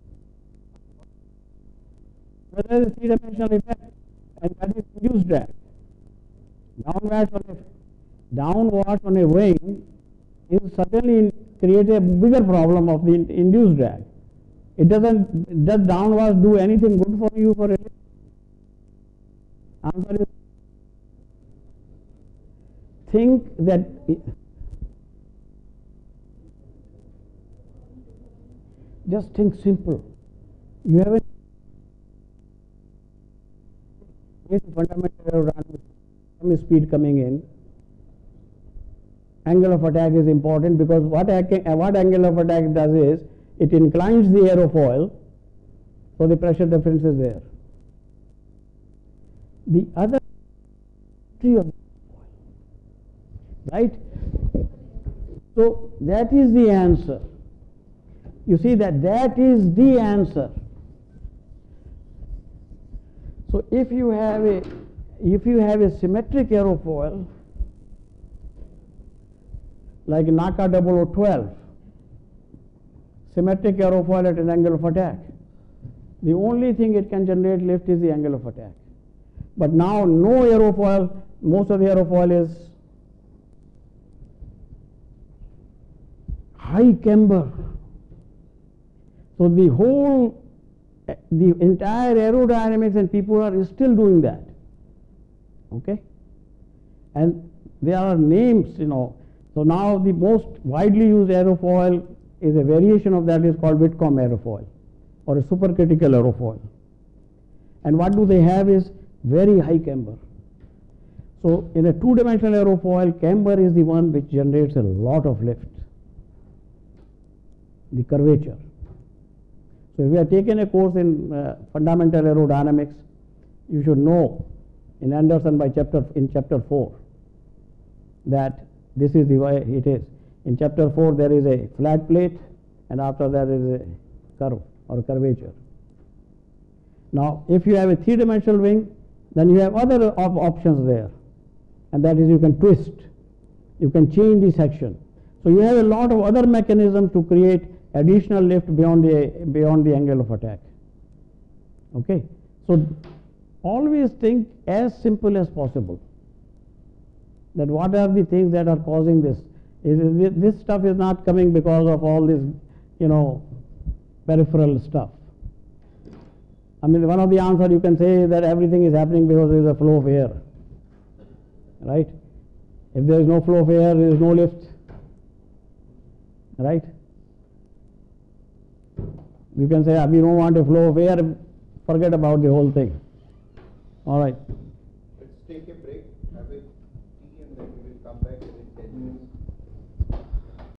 Well, there is a three-dimensional effect, and that is induced drag. Downwards on a downwards on a wing is certainly create a bigger problem of the induced drag. It doesn't, does downwards do anything good for you for a lift? Answer is, think that just think simple. You have a fundamental aerodynamics, some speed coming in. Angle of attack is important because what, what angle of attack does is it inclines the aerofoil, so the pressure difference is there. The other tree of right? So that is the answer. You see that that is the answer. So if you have a if you have a symmetric aerofoil, like NACA double oh twelve, symmetric aerofoil at an angle of attack. The only thing it can generate lift is the angle of attack. But now no aerofoil, most of the aerofoil is high camber. So the whole, the entire aerodynamics, and people are still doing that. Okay? And there are names, you know. So now the most widely used aerofoil is a variation of that, is called Whitcomb aerofoil or a supercritical aerofoil. And what do they have is very high camber. So in a two-dimensional aerofoil, camber is the one which generates a lot of lift, the curvature. So if you have taken a course in uh, fundamental aerodynamics, you should know in Anderson by chapter in chapter four that this is the way it is. In chapter four there is a flat plate, and after that there is a curve or curvature. Now if you have a three-dimensional wing, then you have other op options there, and that is you can twist, you can change the section. So you have a lot of other mechanisms to create additional lift beyond the beyond the angle of attack. Okay, so always think as simple as possible, that what are the things that are causing this. Is this stuff is not coming because of all this, you know, peripheral stuff. I mean, one of the answers you can say is that everything is happening because there is a flow of air, right? If there is no flow of air, there is no lift, right? You can say, we don't want a flow of air, forget about the whole thing. All right. Let's take a break. Have a